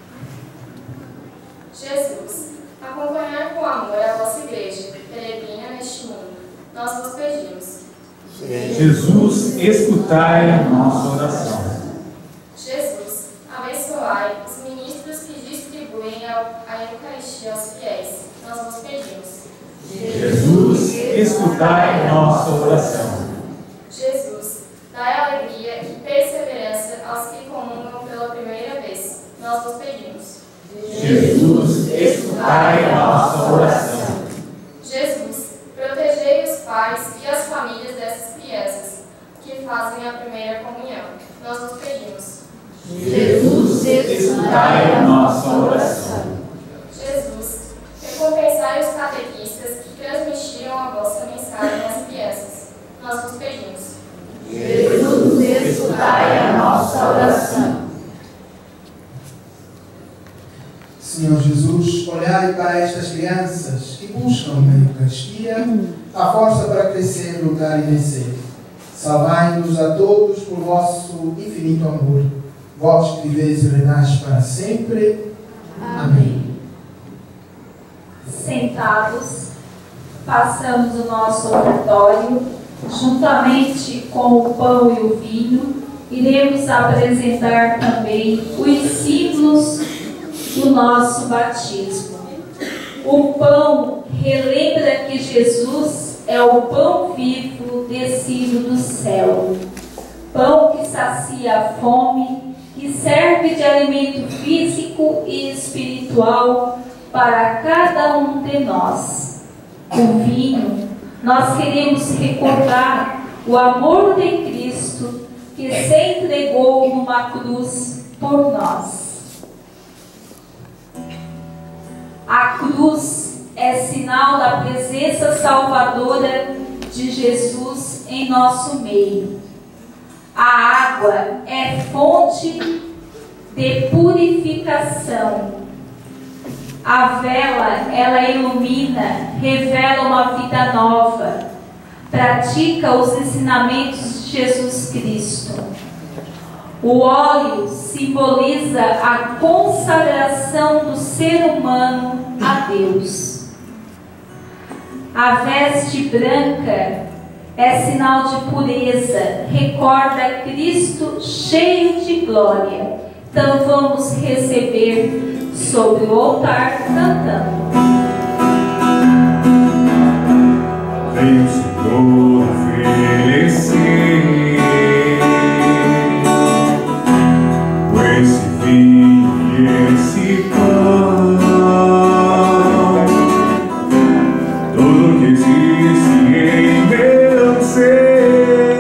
Jesus, acompanhai com amor a vossa igreja, peregrina neste mundo. Nós vos pedimos. Jesus, escutai a nossa oração. Jesus, abençoai os ministros que distribuem a Eucaristia aos fiéis. Nós vos pedimos. Jesus, escutai a nossa oração. Jesus, dai alegria e perseverança aos que comungam pela primeira vez. Nós vos pedimos. Jesus, escutai a nossa oração. Jesus, protegei os pais e as famílias dessas crianças que fazem a primeira comunhão. Nós vos pedimos. Jesus, escutai a nossa oração. Jesus, recompensai os catequistas que transmitiram a vossa mensagem às crianças. Nós vos pedimos. Jesus, escutai a nossa oração. Senhor Jesus, olhai para estas crianças que buscam na Eucaristia a força para crescer, lutar e vencer. Salvai-nos a todos por vosso infinito amor. Vós que viveis e reinais para sempre. Amém. Sentados, passamos o nosso oratório, juntamente com o pão e o vinho, iremos apresentar também os símbolos do nosso batismo. O pão relembra que Jesus é o pão vivo descido do céu, pão que sacia a fome, que serve de alimento físico e espiritual para cada um de nós. O vinho, nós queremos recordar o amor de Cristo que se entregou numa cruz por nós. A cruz é sinal da presença salvadora de Jesus em nosso meio. A água é fonte de purificação. A vela, ela ilumina, revela uma vida nova, pratica os ensinamentos de Jesus Cristo. O óleo simboliza a consagração do ser humano a Deus. A veste branca é sinal de pureza, recorda Cristo cheio de glória. Então vamos receber sobre o altar cantando. Vem o Senhor oferecer esse vinho e esse pão, tudo que existe em meu ser,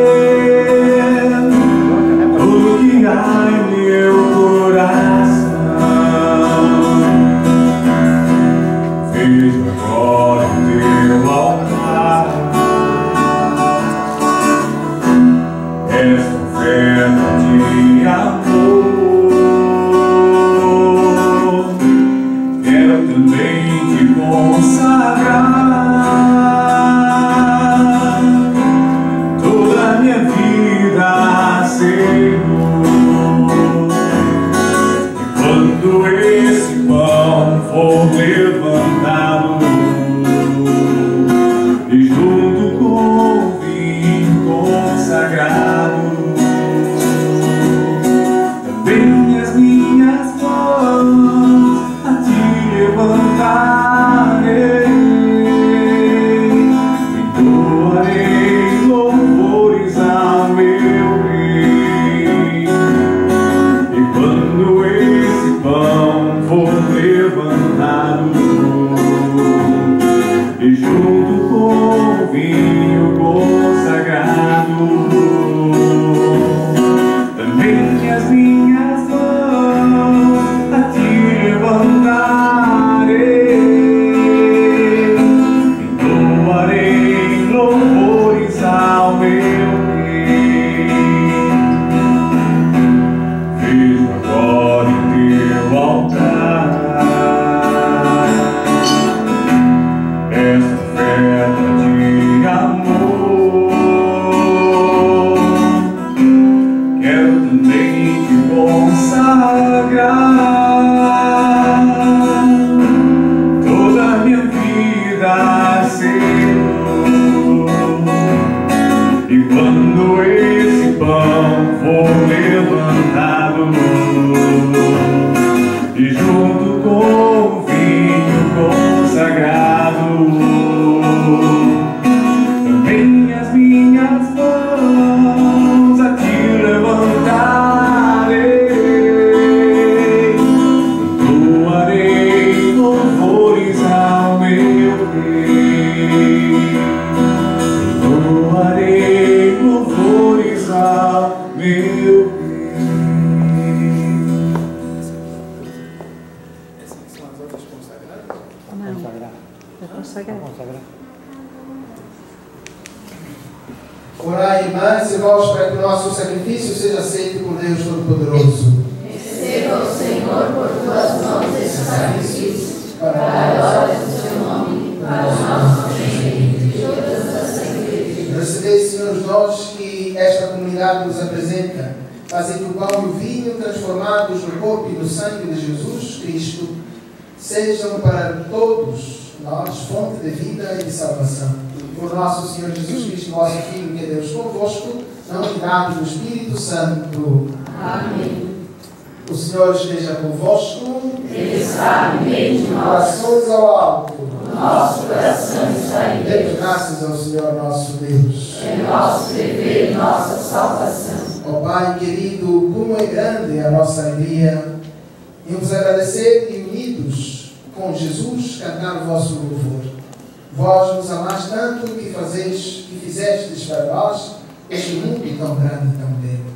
tudo que há em meu coração, vejo agora o teu altar, esta oferta de amor. Quero também te consagrar toda a minha vida, Senhor. E quando esse pão for levantado, e junto com o vinho consagrado, também as minhas mãos a ti levantarei, entoarei louvores ao meu Rei, entoarei louvores ao meu Rei. Orai, irmãs e irmãos, para que o nosso sacrifício seja aceito por Deus Todo-Poderoso. Receba o Senhor por tuas mãos esse sacrifício, para a glória do teu nome, para o nosso bem e de todas as igrejas. Recebei, Senhor, os dons que esta comunidade nos apresenta, fazendo o pão e o vinho transformados no corpo e no sangue de Jesus Cristo, sejam para todos nós fonte de vida e de salvação. Por nosso Senhor Jesus Cristo, nosso Filho, que é Deus convosco, na unidade do Espírito Santo. Amém. O Senhor esteja convosco. Ele está no meio de nós. Corações ao alto. O nosso coração está em Demos Deus. graças ao Senhor nosso Deus. É nosso dever e nossa salvação. Ó Pai querido, como é grande a nossa alegria em vos agradecer e unidos com Jesus cantar o vosso louvor. Vós nos amais tanto que fizestes para nós este mundo tão grande e tão belo.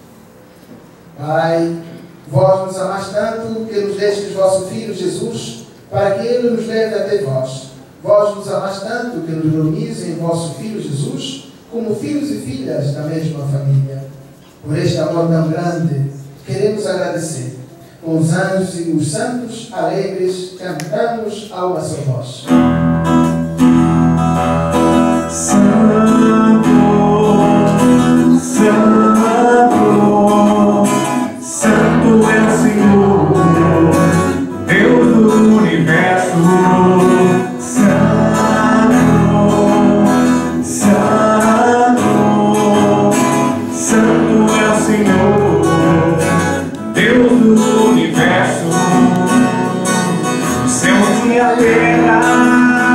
Pai, vós nos amais tanto que nos destes vosso Filho Jesus, para que Ele nos leve até vós. Vós nos amais tanto que nos reunis em vosso Filho Jesus, como filhos e filhas da mesma família. Por este amor tão grande, queremos agradecer. Com os anjos e os santos alegres, cantamos a uma só voz. Santo, Santo, Santo é o Senhor, Deus do universo. Santo, Santo, Santo é o Senhor, Deus do universo. Os céus e a terra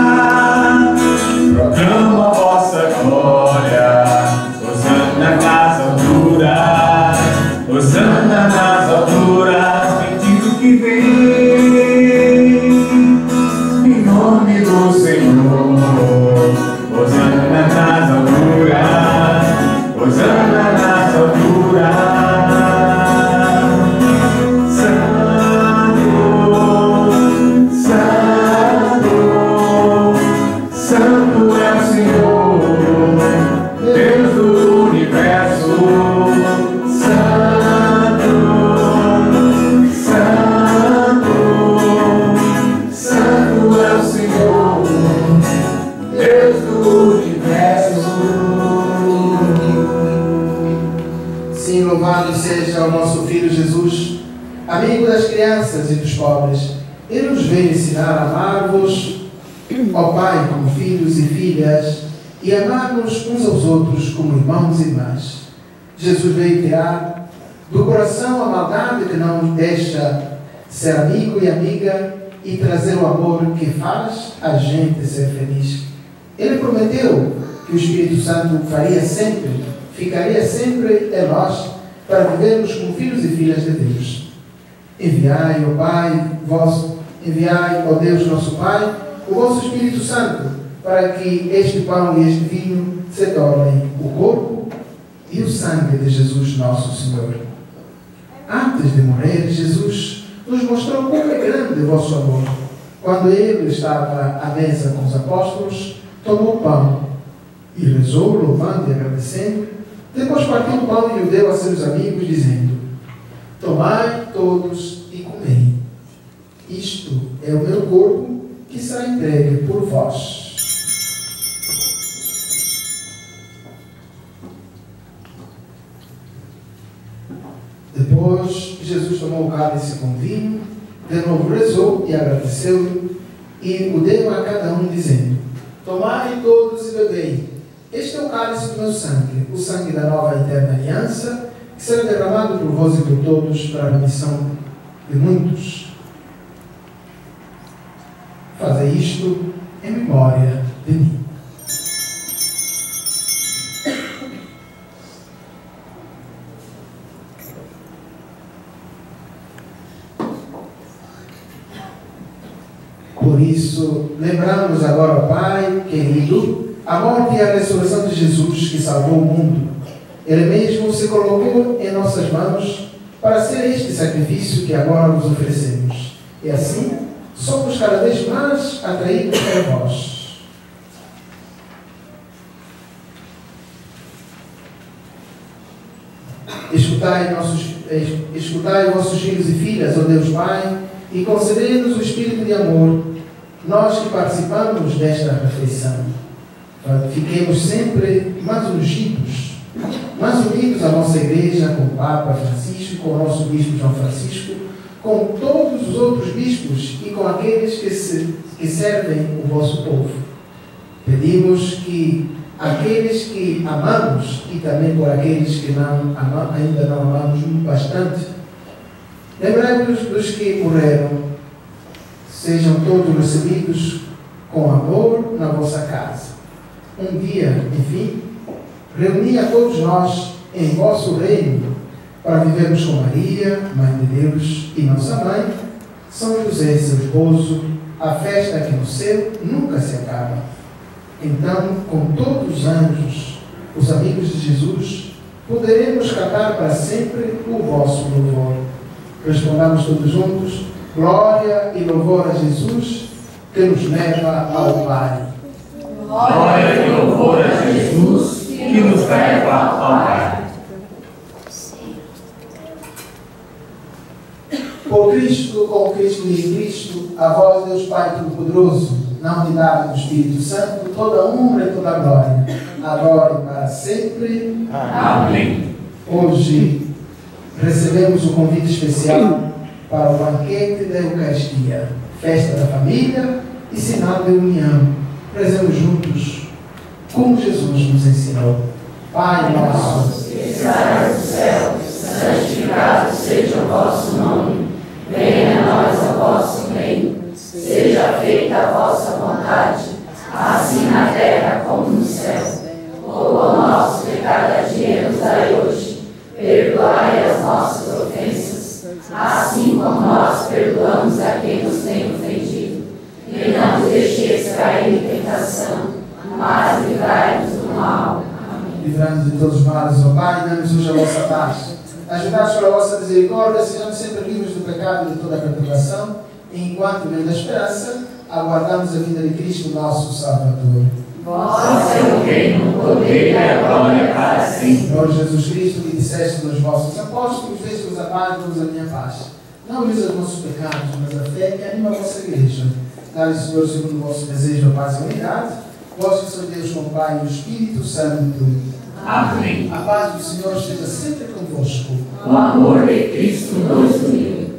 proclamam a vossa glória. Hosana nas alturas, Hosana nas alturas, bendito que vem em nome do Senhor. Hosana nas alturas, Hosana nas alturas. Santo é o Senhor, Deus do universo. Santo, Santo, Santo é o Senhor, Deus do universo. Sim, louvado seja o nosso Filho Jesus, amigo das crianças e dos pobres. Ele nos veio ensinar a amar-vos, ó Pai, como filhos e filhas, e amar-nos uns aos outros como irmãos e irmãs. Jesus veio tirar do coração a maldade que não nos deixa ser amigo e amiga e trazer o amor que faz a gente ser feliz. Ele prometeu que o Espírito Santo ficaria sempre em nós para vivermos como filhos e filhas de Deus. Enviai, ó Pai, enviai, ó Deus nosso Pai, o vosso Espírito Santo, para que este pão e este vinho se tornem o corpo e o sangue de Jesus nosso Senhor. Antes de morrer, Jesus nos mostrou como é grande o vosso amor. Quando ele estava à mesa com os apóstolos, tomou o pão e rezou, louvando e agradecendo. Depois partiu o pão e o deu a seus amigos, dizendo: tomai todos e comei. Isto é o meu corpo que será entregue por vós. Depois, Jesus tomou o cálice com vinho, de novo rezou e agradeceu, e o deu a cada um, dizendo: tomai todos e bebei. Este é o cálice do meu sangue, o sangue da nova e eterna aliança, que será derramado por vós e por todos para a remissão de muitos. Fazei isto em memória de mim. Por isso, lembramos agora, ó Pai querido, a morte e a ressurreição de Jesus que salvou o mundo. Ele mesmo se colocou em nossas mãos para ser este sacrifício que agora vos oferecemos. E assim, somos cada vez mais atraídos para vós. Escutai vossos filhos e filhas, ó Deus Pai, e concedei-nos o espírito de amor, nós que participamos desta refeição. Fiquemos sempre mais ungidos, mais unidos à nossa igreja, com o Papa Francisco, com o nosso bispo João Francisco, com todos os outros bispos e com aqueles que servem o vosso povo. Pedimos que aqueles que amamos e também por aqueles que ainda não amamos bastante, lembrai-vos dos que morreram, sejam todos recebidos com amor na vossa casa. Um dia, enfim, reuni a todos nós em vosso reino para vivermos com Maria, Mãe de Deus e nossa Mãe, São José, seu esposo, a festa que no céu nunca se acaba. Então, com todos os anjos, os amigos de Jesus, poderemos cantar para sempre o vosso louvor. Respondamos todos juntos: glória e louvor a Jesus, que nos leva ao Pai. Glória e louvor a Jesus, que nos leva ao Pai. Por Cristo, com Cristo e em Cristo, a vós, Deus Pai Todo-Poderoso, na unidade do Espírito Santo, toda honra e toda glória, agora e para sempre. Amém. Hoje recebemos o convite especial para o banquete da Eucaristia, festa da família e sinal de união. Rezemos juntos, como Jesus nos ensinou. Pai nosso, que estais no céu, santificado seja o vosso nome. Venha a nós o vosso reino. Seja feita a vossa vontade, assim na terra como no céu. O pão nosso de cada dia nos dai hoje. Perdoai as nossas ofensas, assim como nós perdoamos a quem nos tem ofendido. E não nos deixeis cair em tentação, mas livrai-nos do mal. Amém. Livrai-nos de todos os males, ó Pai, dai-nos hoje a vossa paz. Ajudados pela vossa misericórdia, sejamos sempre livres do pecado e de toda a perturbação, e enquanto vem da esperança, aguardamos a vinda de Cristo, nosso Salvador. Vosso é o reino, o poder e a glória para sempre. Senhor Jesus Cristo, que disseste nos vossos apóstolos, deixe-vos a paz, dou-vos a minha paz. Não olheis os nossos pecados, mas a fé que anima a vossa igreja. Dá-lhe, Senhor, segundo o vosso desejo, a paz e a unidade. Vós que sois Deus com o Pai e o Espírito Santo. Amém. A paz do Senhor esteja sempre convosco. O amor de Cristo nos uniu.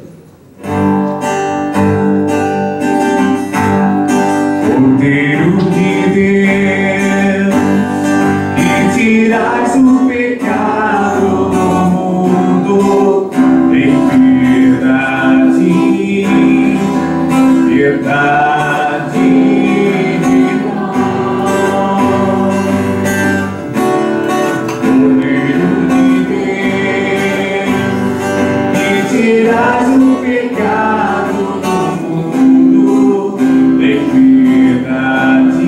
Cordeiro de Deus, que tirais o pecado do mundo, em verdade, verdade de nós. Cordeiro de Deus, que tirais o pecado do mundo, em verdade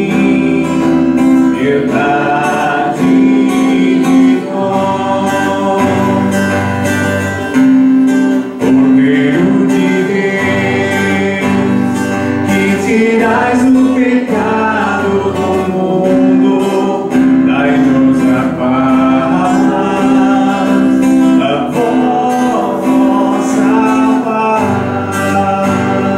de nós. Cordeiro de Deus, que tirais o pecado do mundo, dai-nos a paz, a vossa paz.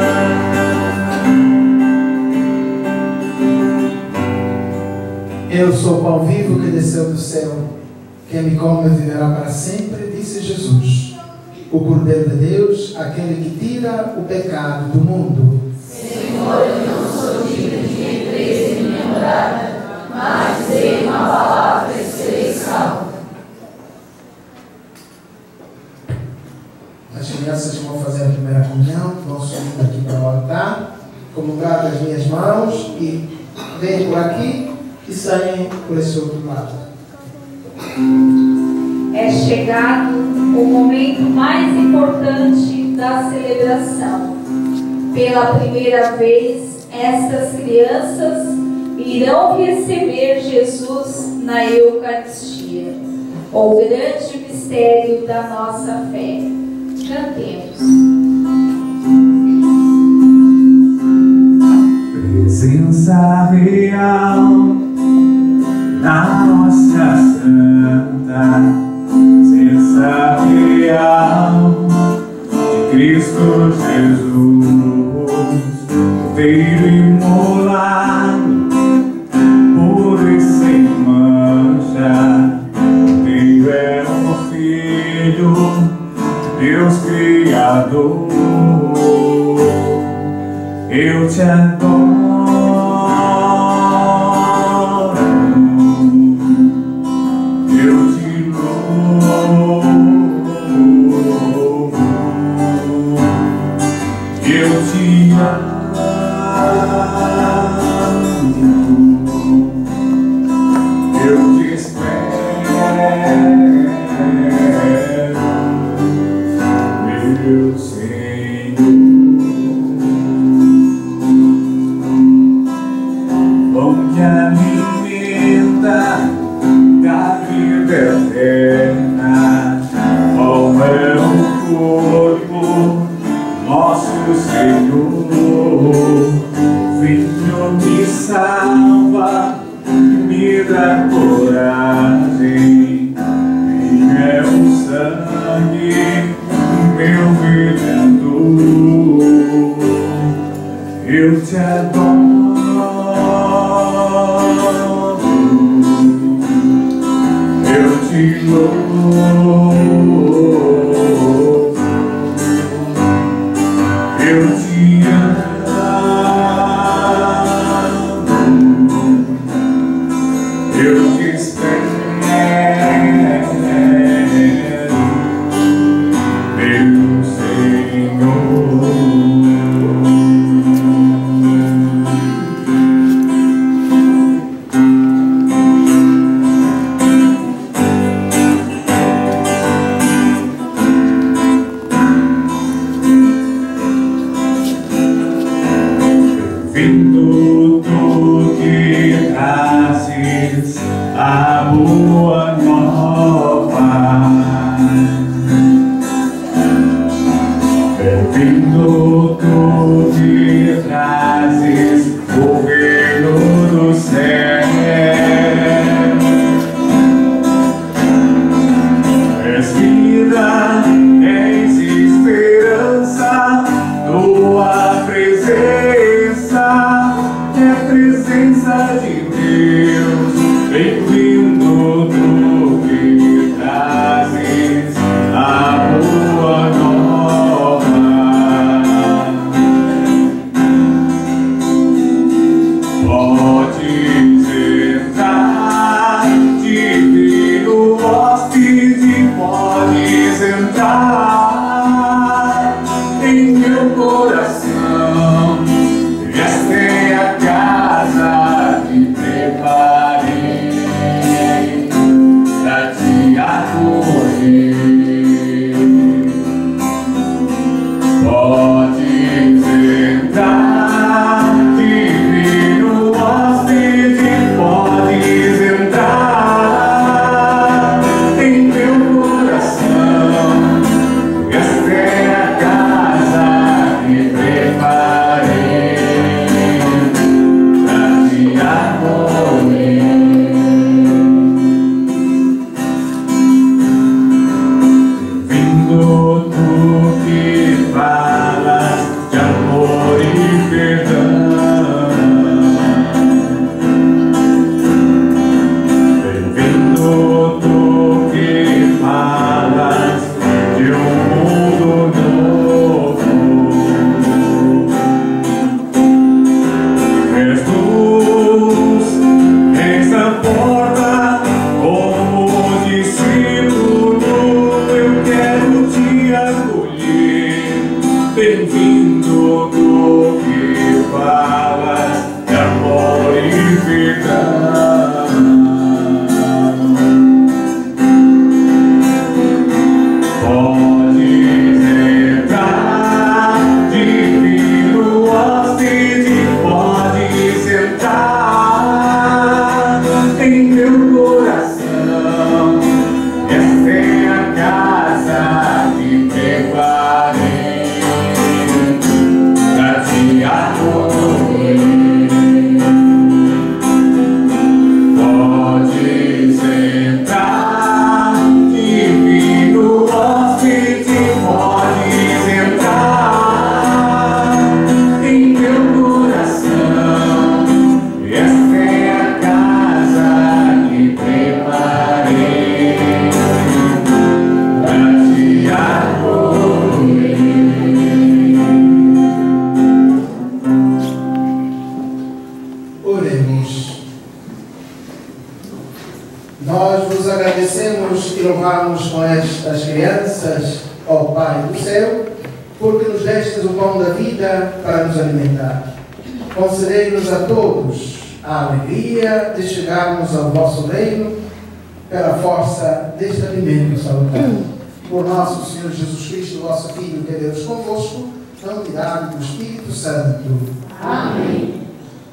Eu sou o pão vivo que desceu do céu. Quem me come viverá para sempre, disse Jesus. O Cordeiro de Deus, aquele que tira o pecado do mundo. Senhor, eu não sou digno de que entreis em minha morada, mas dizei crianças que vão fazer a primeira comunhão vão subir aqui para o altar, comungar das minhas mãos e vêm por aqui e saem por esse outro lado. É chegado o momento mais importante da celebração. Pela primeira vez, estas crianças irão receber Jesus na Eucaristia, o grande mistério da nossa fé. Cantemos. Presença real na nossa santa, presença real de Cristo Jesus, veio imolado, puro e sem mancha, veio é o Filho, Deus Criador. Eu te adoro, eu te louvo, eu te amo, eu te espero, meu Senhor. Que alimenta da vida eterna, como é o corpo nosso Senhor, Filho me salva, me dá coragem, e é o sangue meu Redentor. Eu te adoro, eu te louvo, eu te amo, eu te espero, meu Senhor. Vindo tu que trazes a boa nova, vindo tu que trazes o reino do céu, és vida, és esperança, tua presença é presença de Deus, bem-vindo tu que trazes agradecemos e louvamos com estas crianças, ó Pai do céu, porque nos destes o pão da vida para nos alimentar. Concedei-nos a todos a alegria de chegarmos ao vosso reino pela força deste alimento salutar. Por nosso Senhor Jesus Cristo, vosso Filho, que é Deus convosco, na unidade do Espírito Santo. Amém.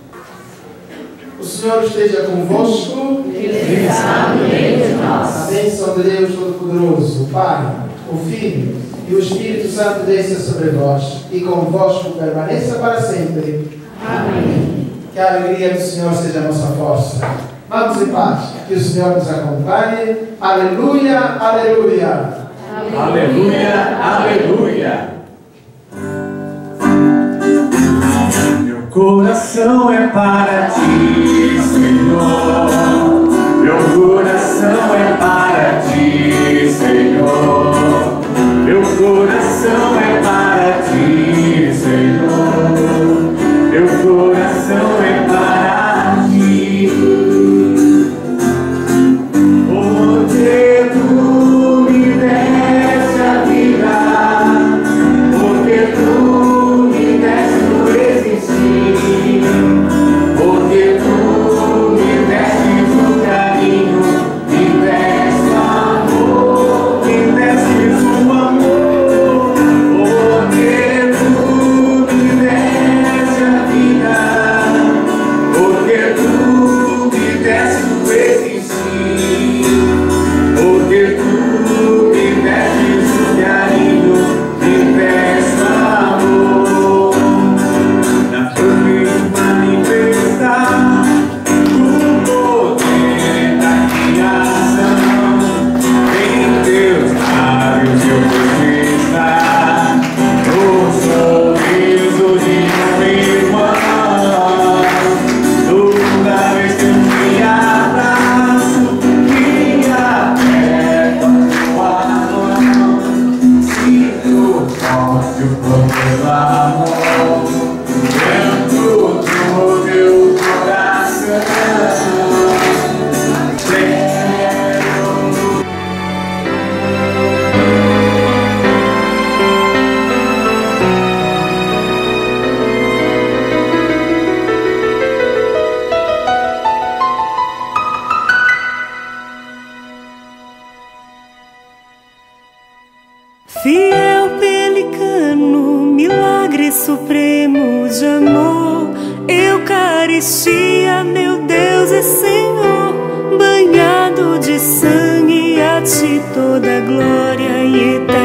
O Senhor esteja convosco. Ele está no meio de nós. A bênção de Deus Todo-Poderoso, o Pai, o Filho e o Espírito Santo desça sobre vós e convosco permaneça para sempre. Amém. Que a alegria do Senhor seja a nossa força. Vamos em paz. Que o Senhor nos acompanhe. Aleluia, aleluia. Aleluia, aleluia. Meu coração é para ti, Senhor. Meu coração é para ti, Senhor. Meu coração é para ti, Senhor. Meu coração é para ti. Porque tu me deste a vida, porque tu me deste o existir, porque tu me deste o carinho, me deste o amor, me deste o amor, porque tu me deste a vida, porque tu me deste o existir, porque tu me deste o carinho, me deste o amor. Na tua manifestar o poder da criação, em teus lábios eu vou estar no sorriso de um irmão. Toda vez que eu me abraço, me aperto a tua mão, sinto forte o poder do amor dentro do meu coração. Fiel pelicano, milagre supremo de amor, Eucaristia, meu Deus e Senhor, banhado de sangue, a ti toda glória e eternidade.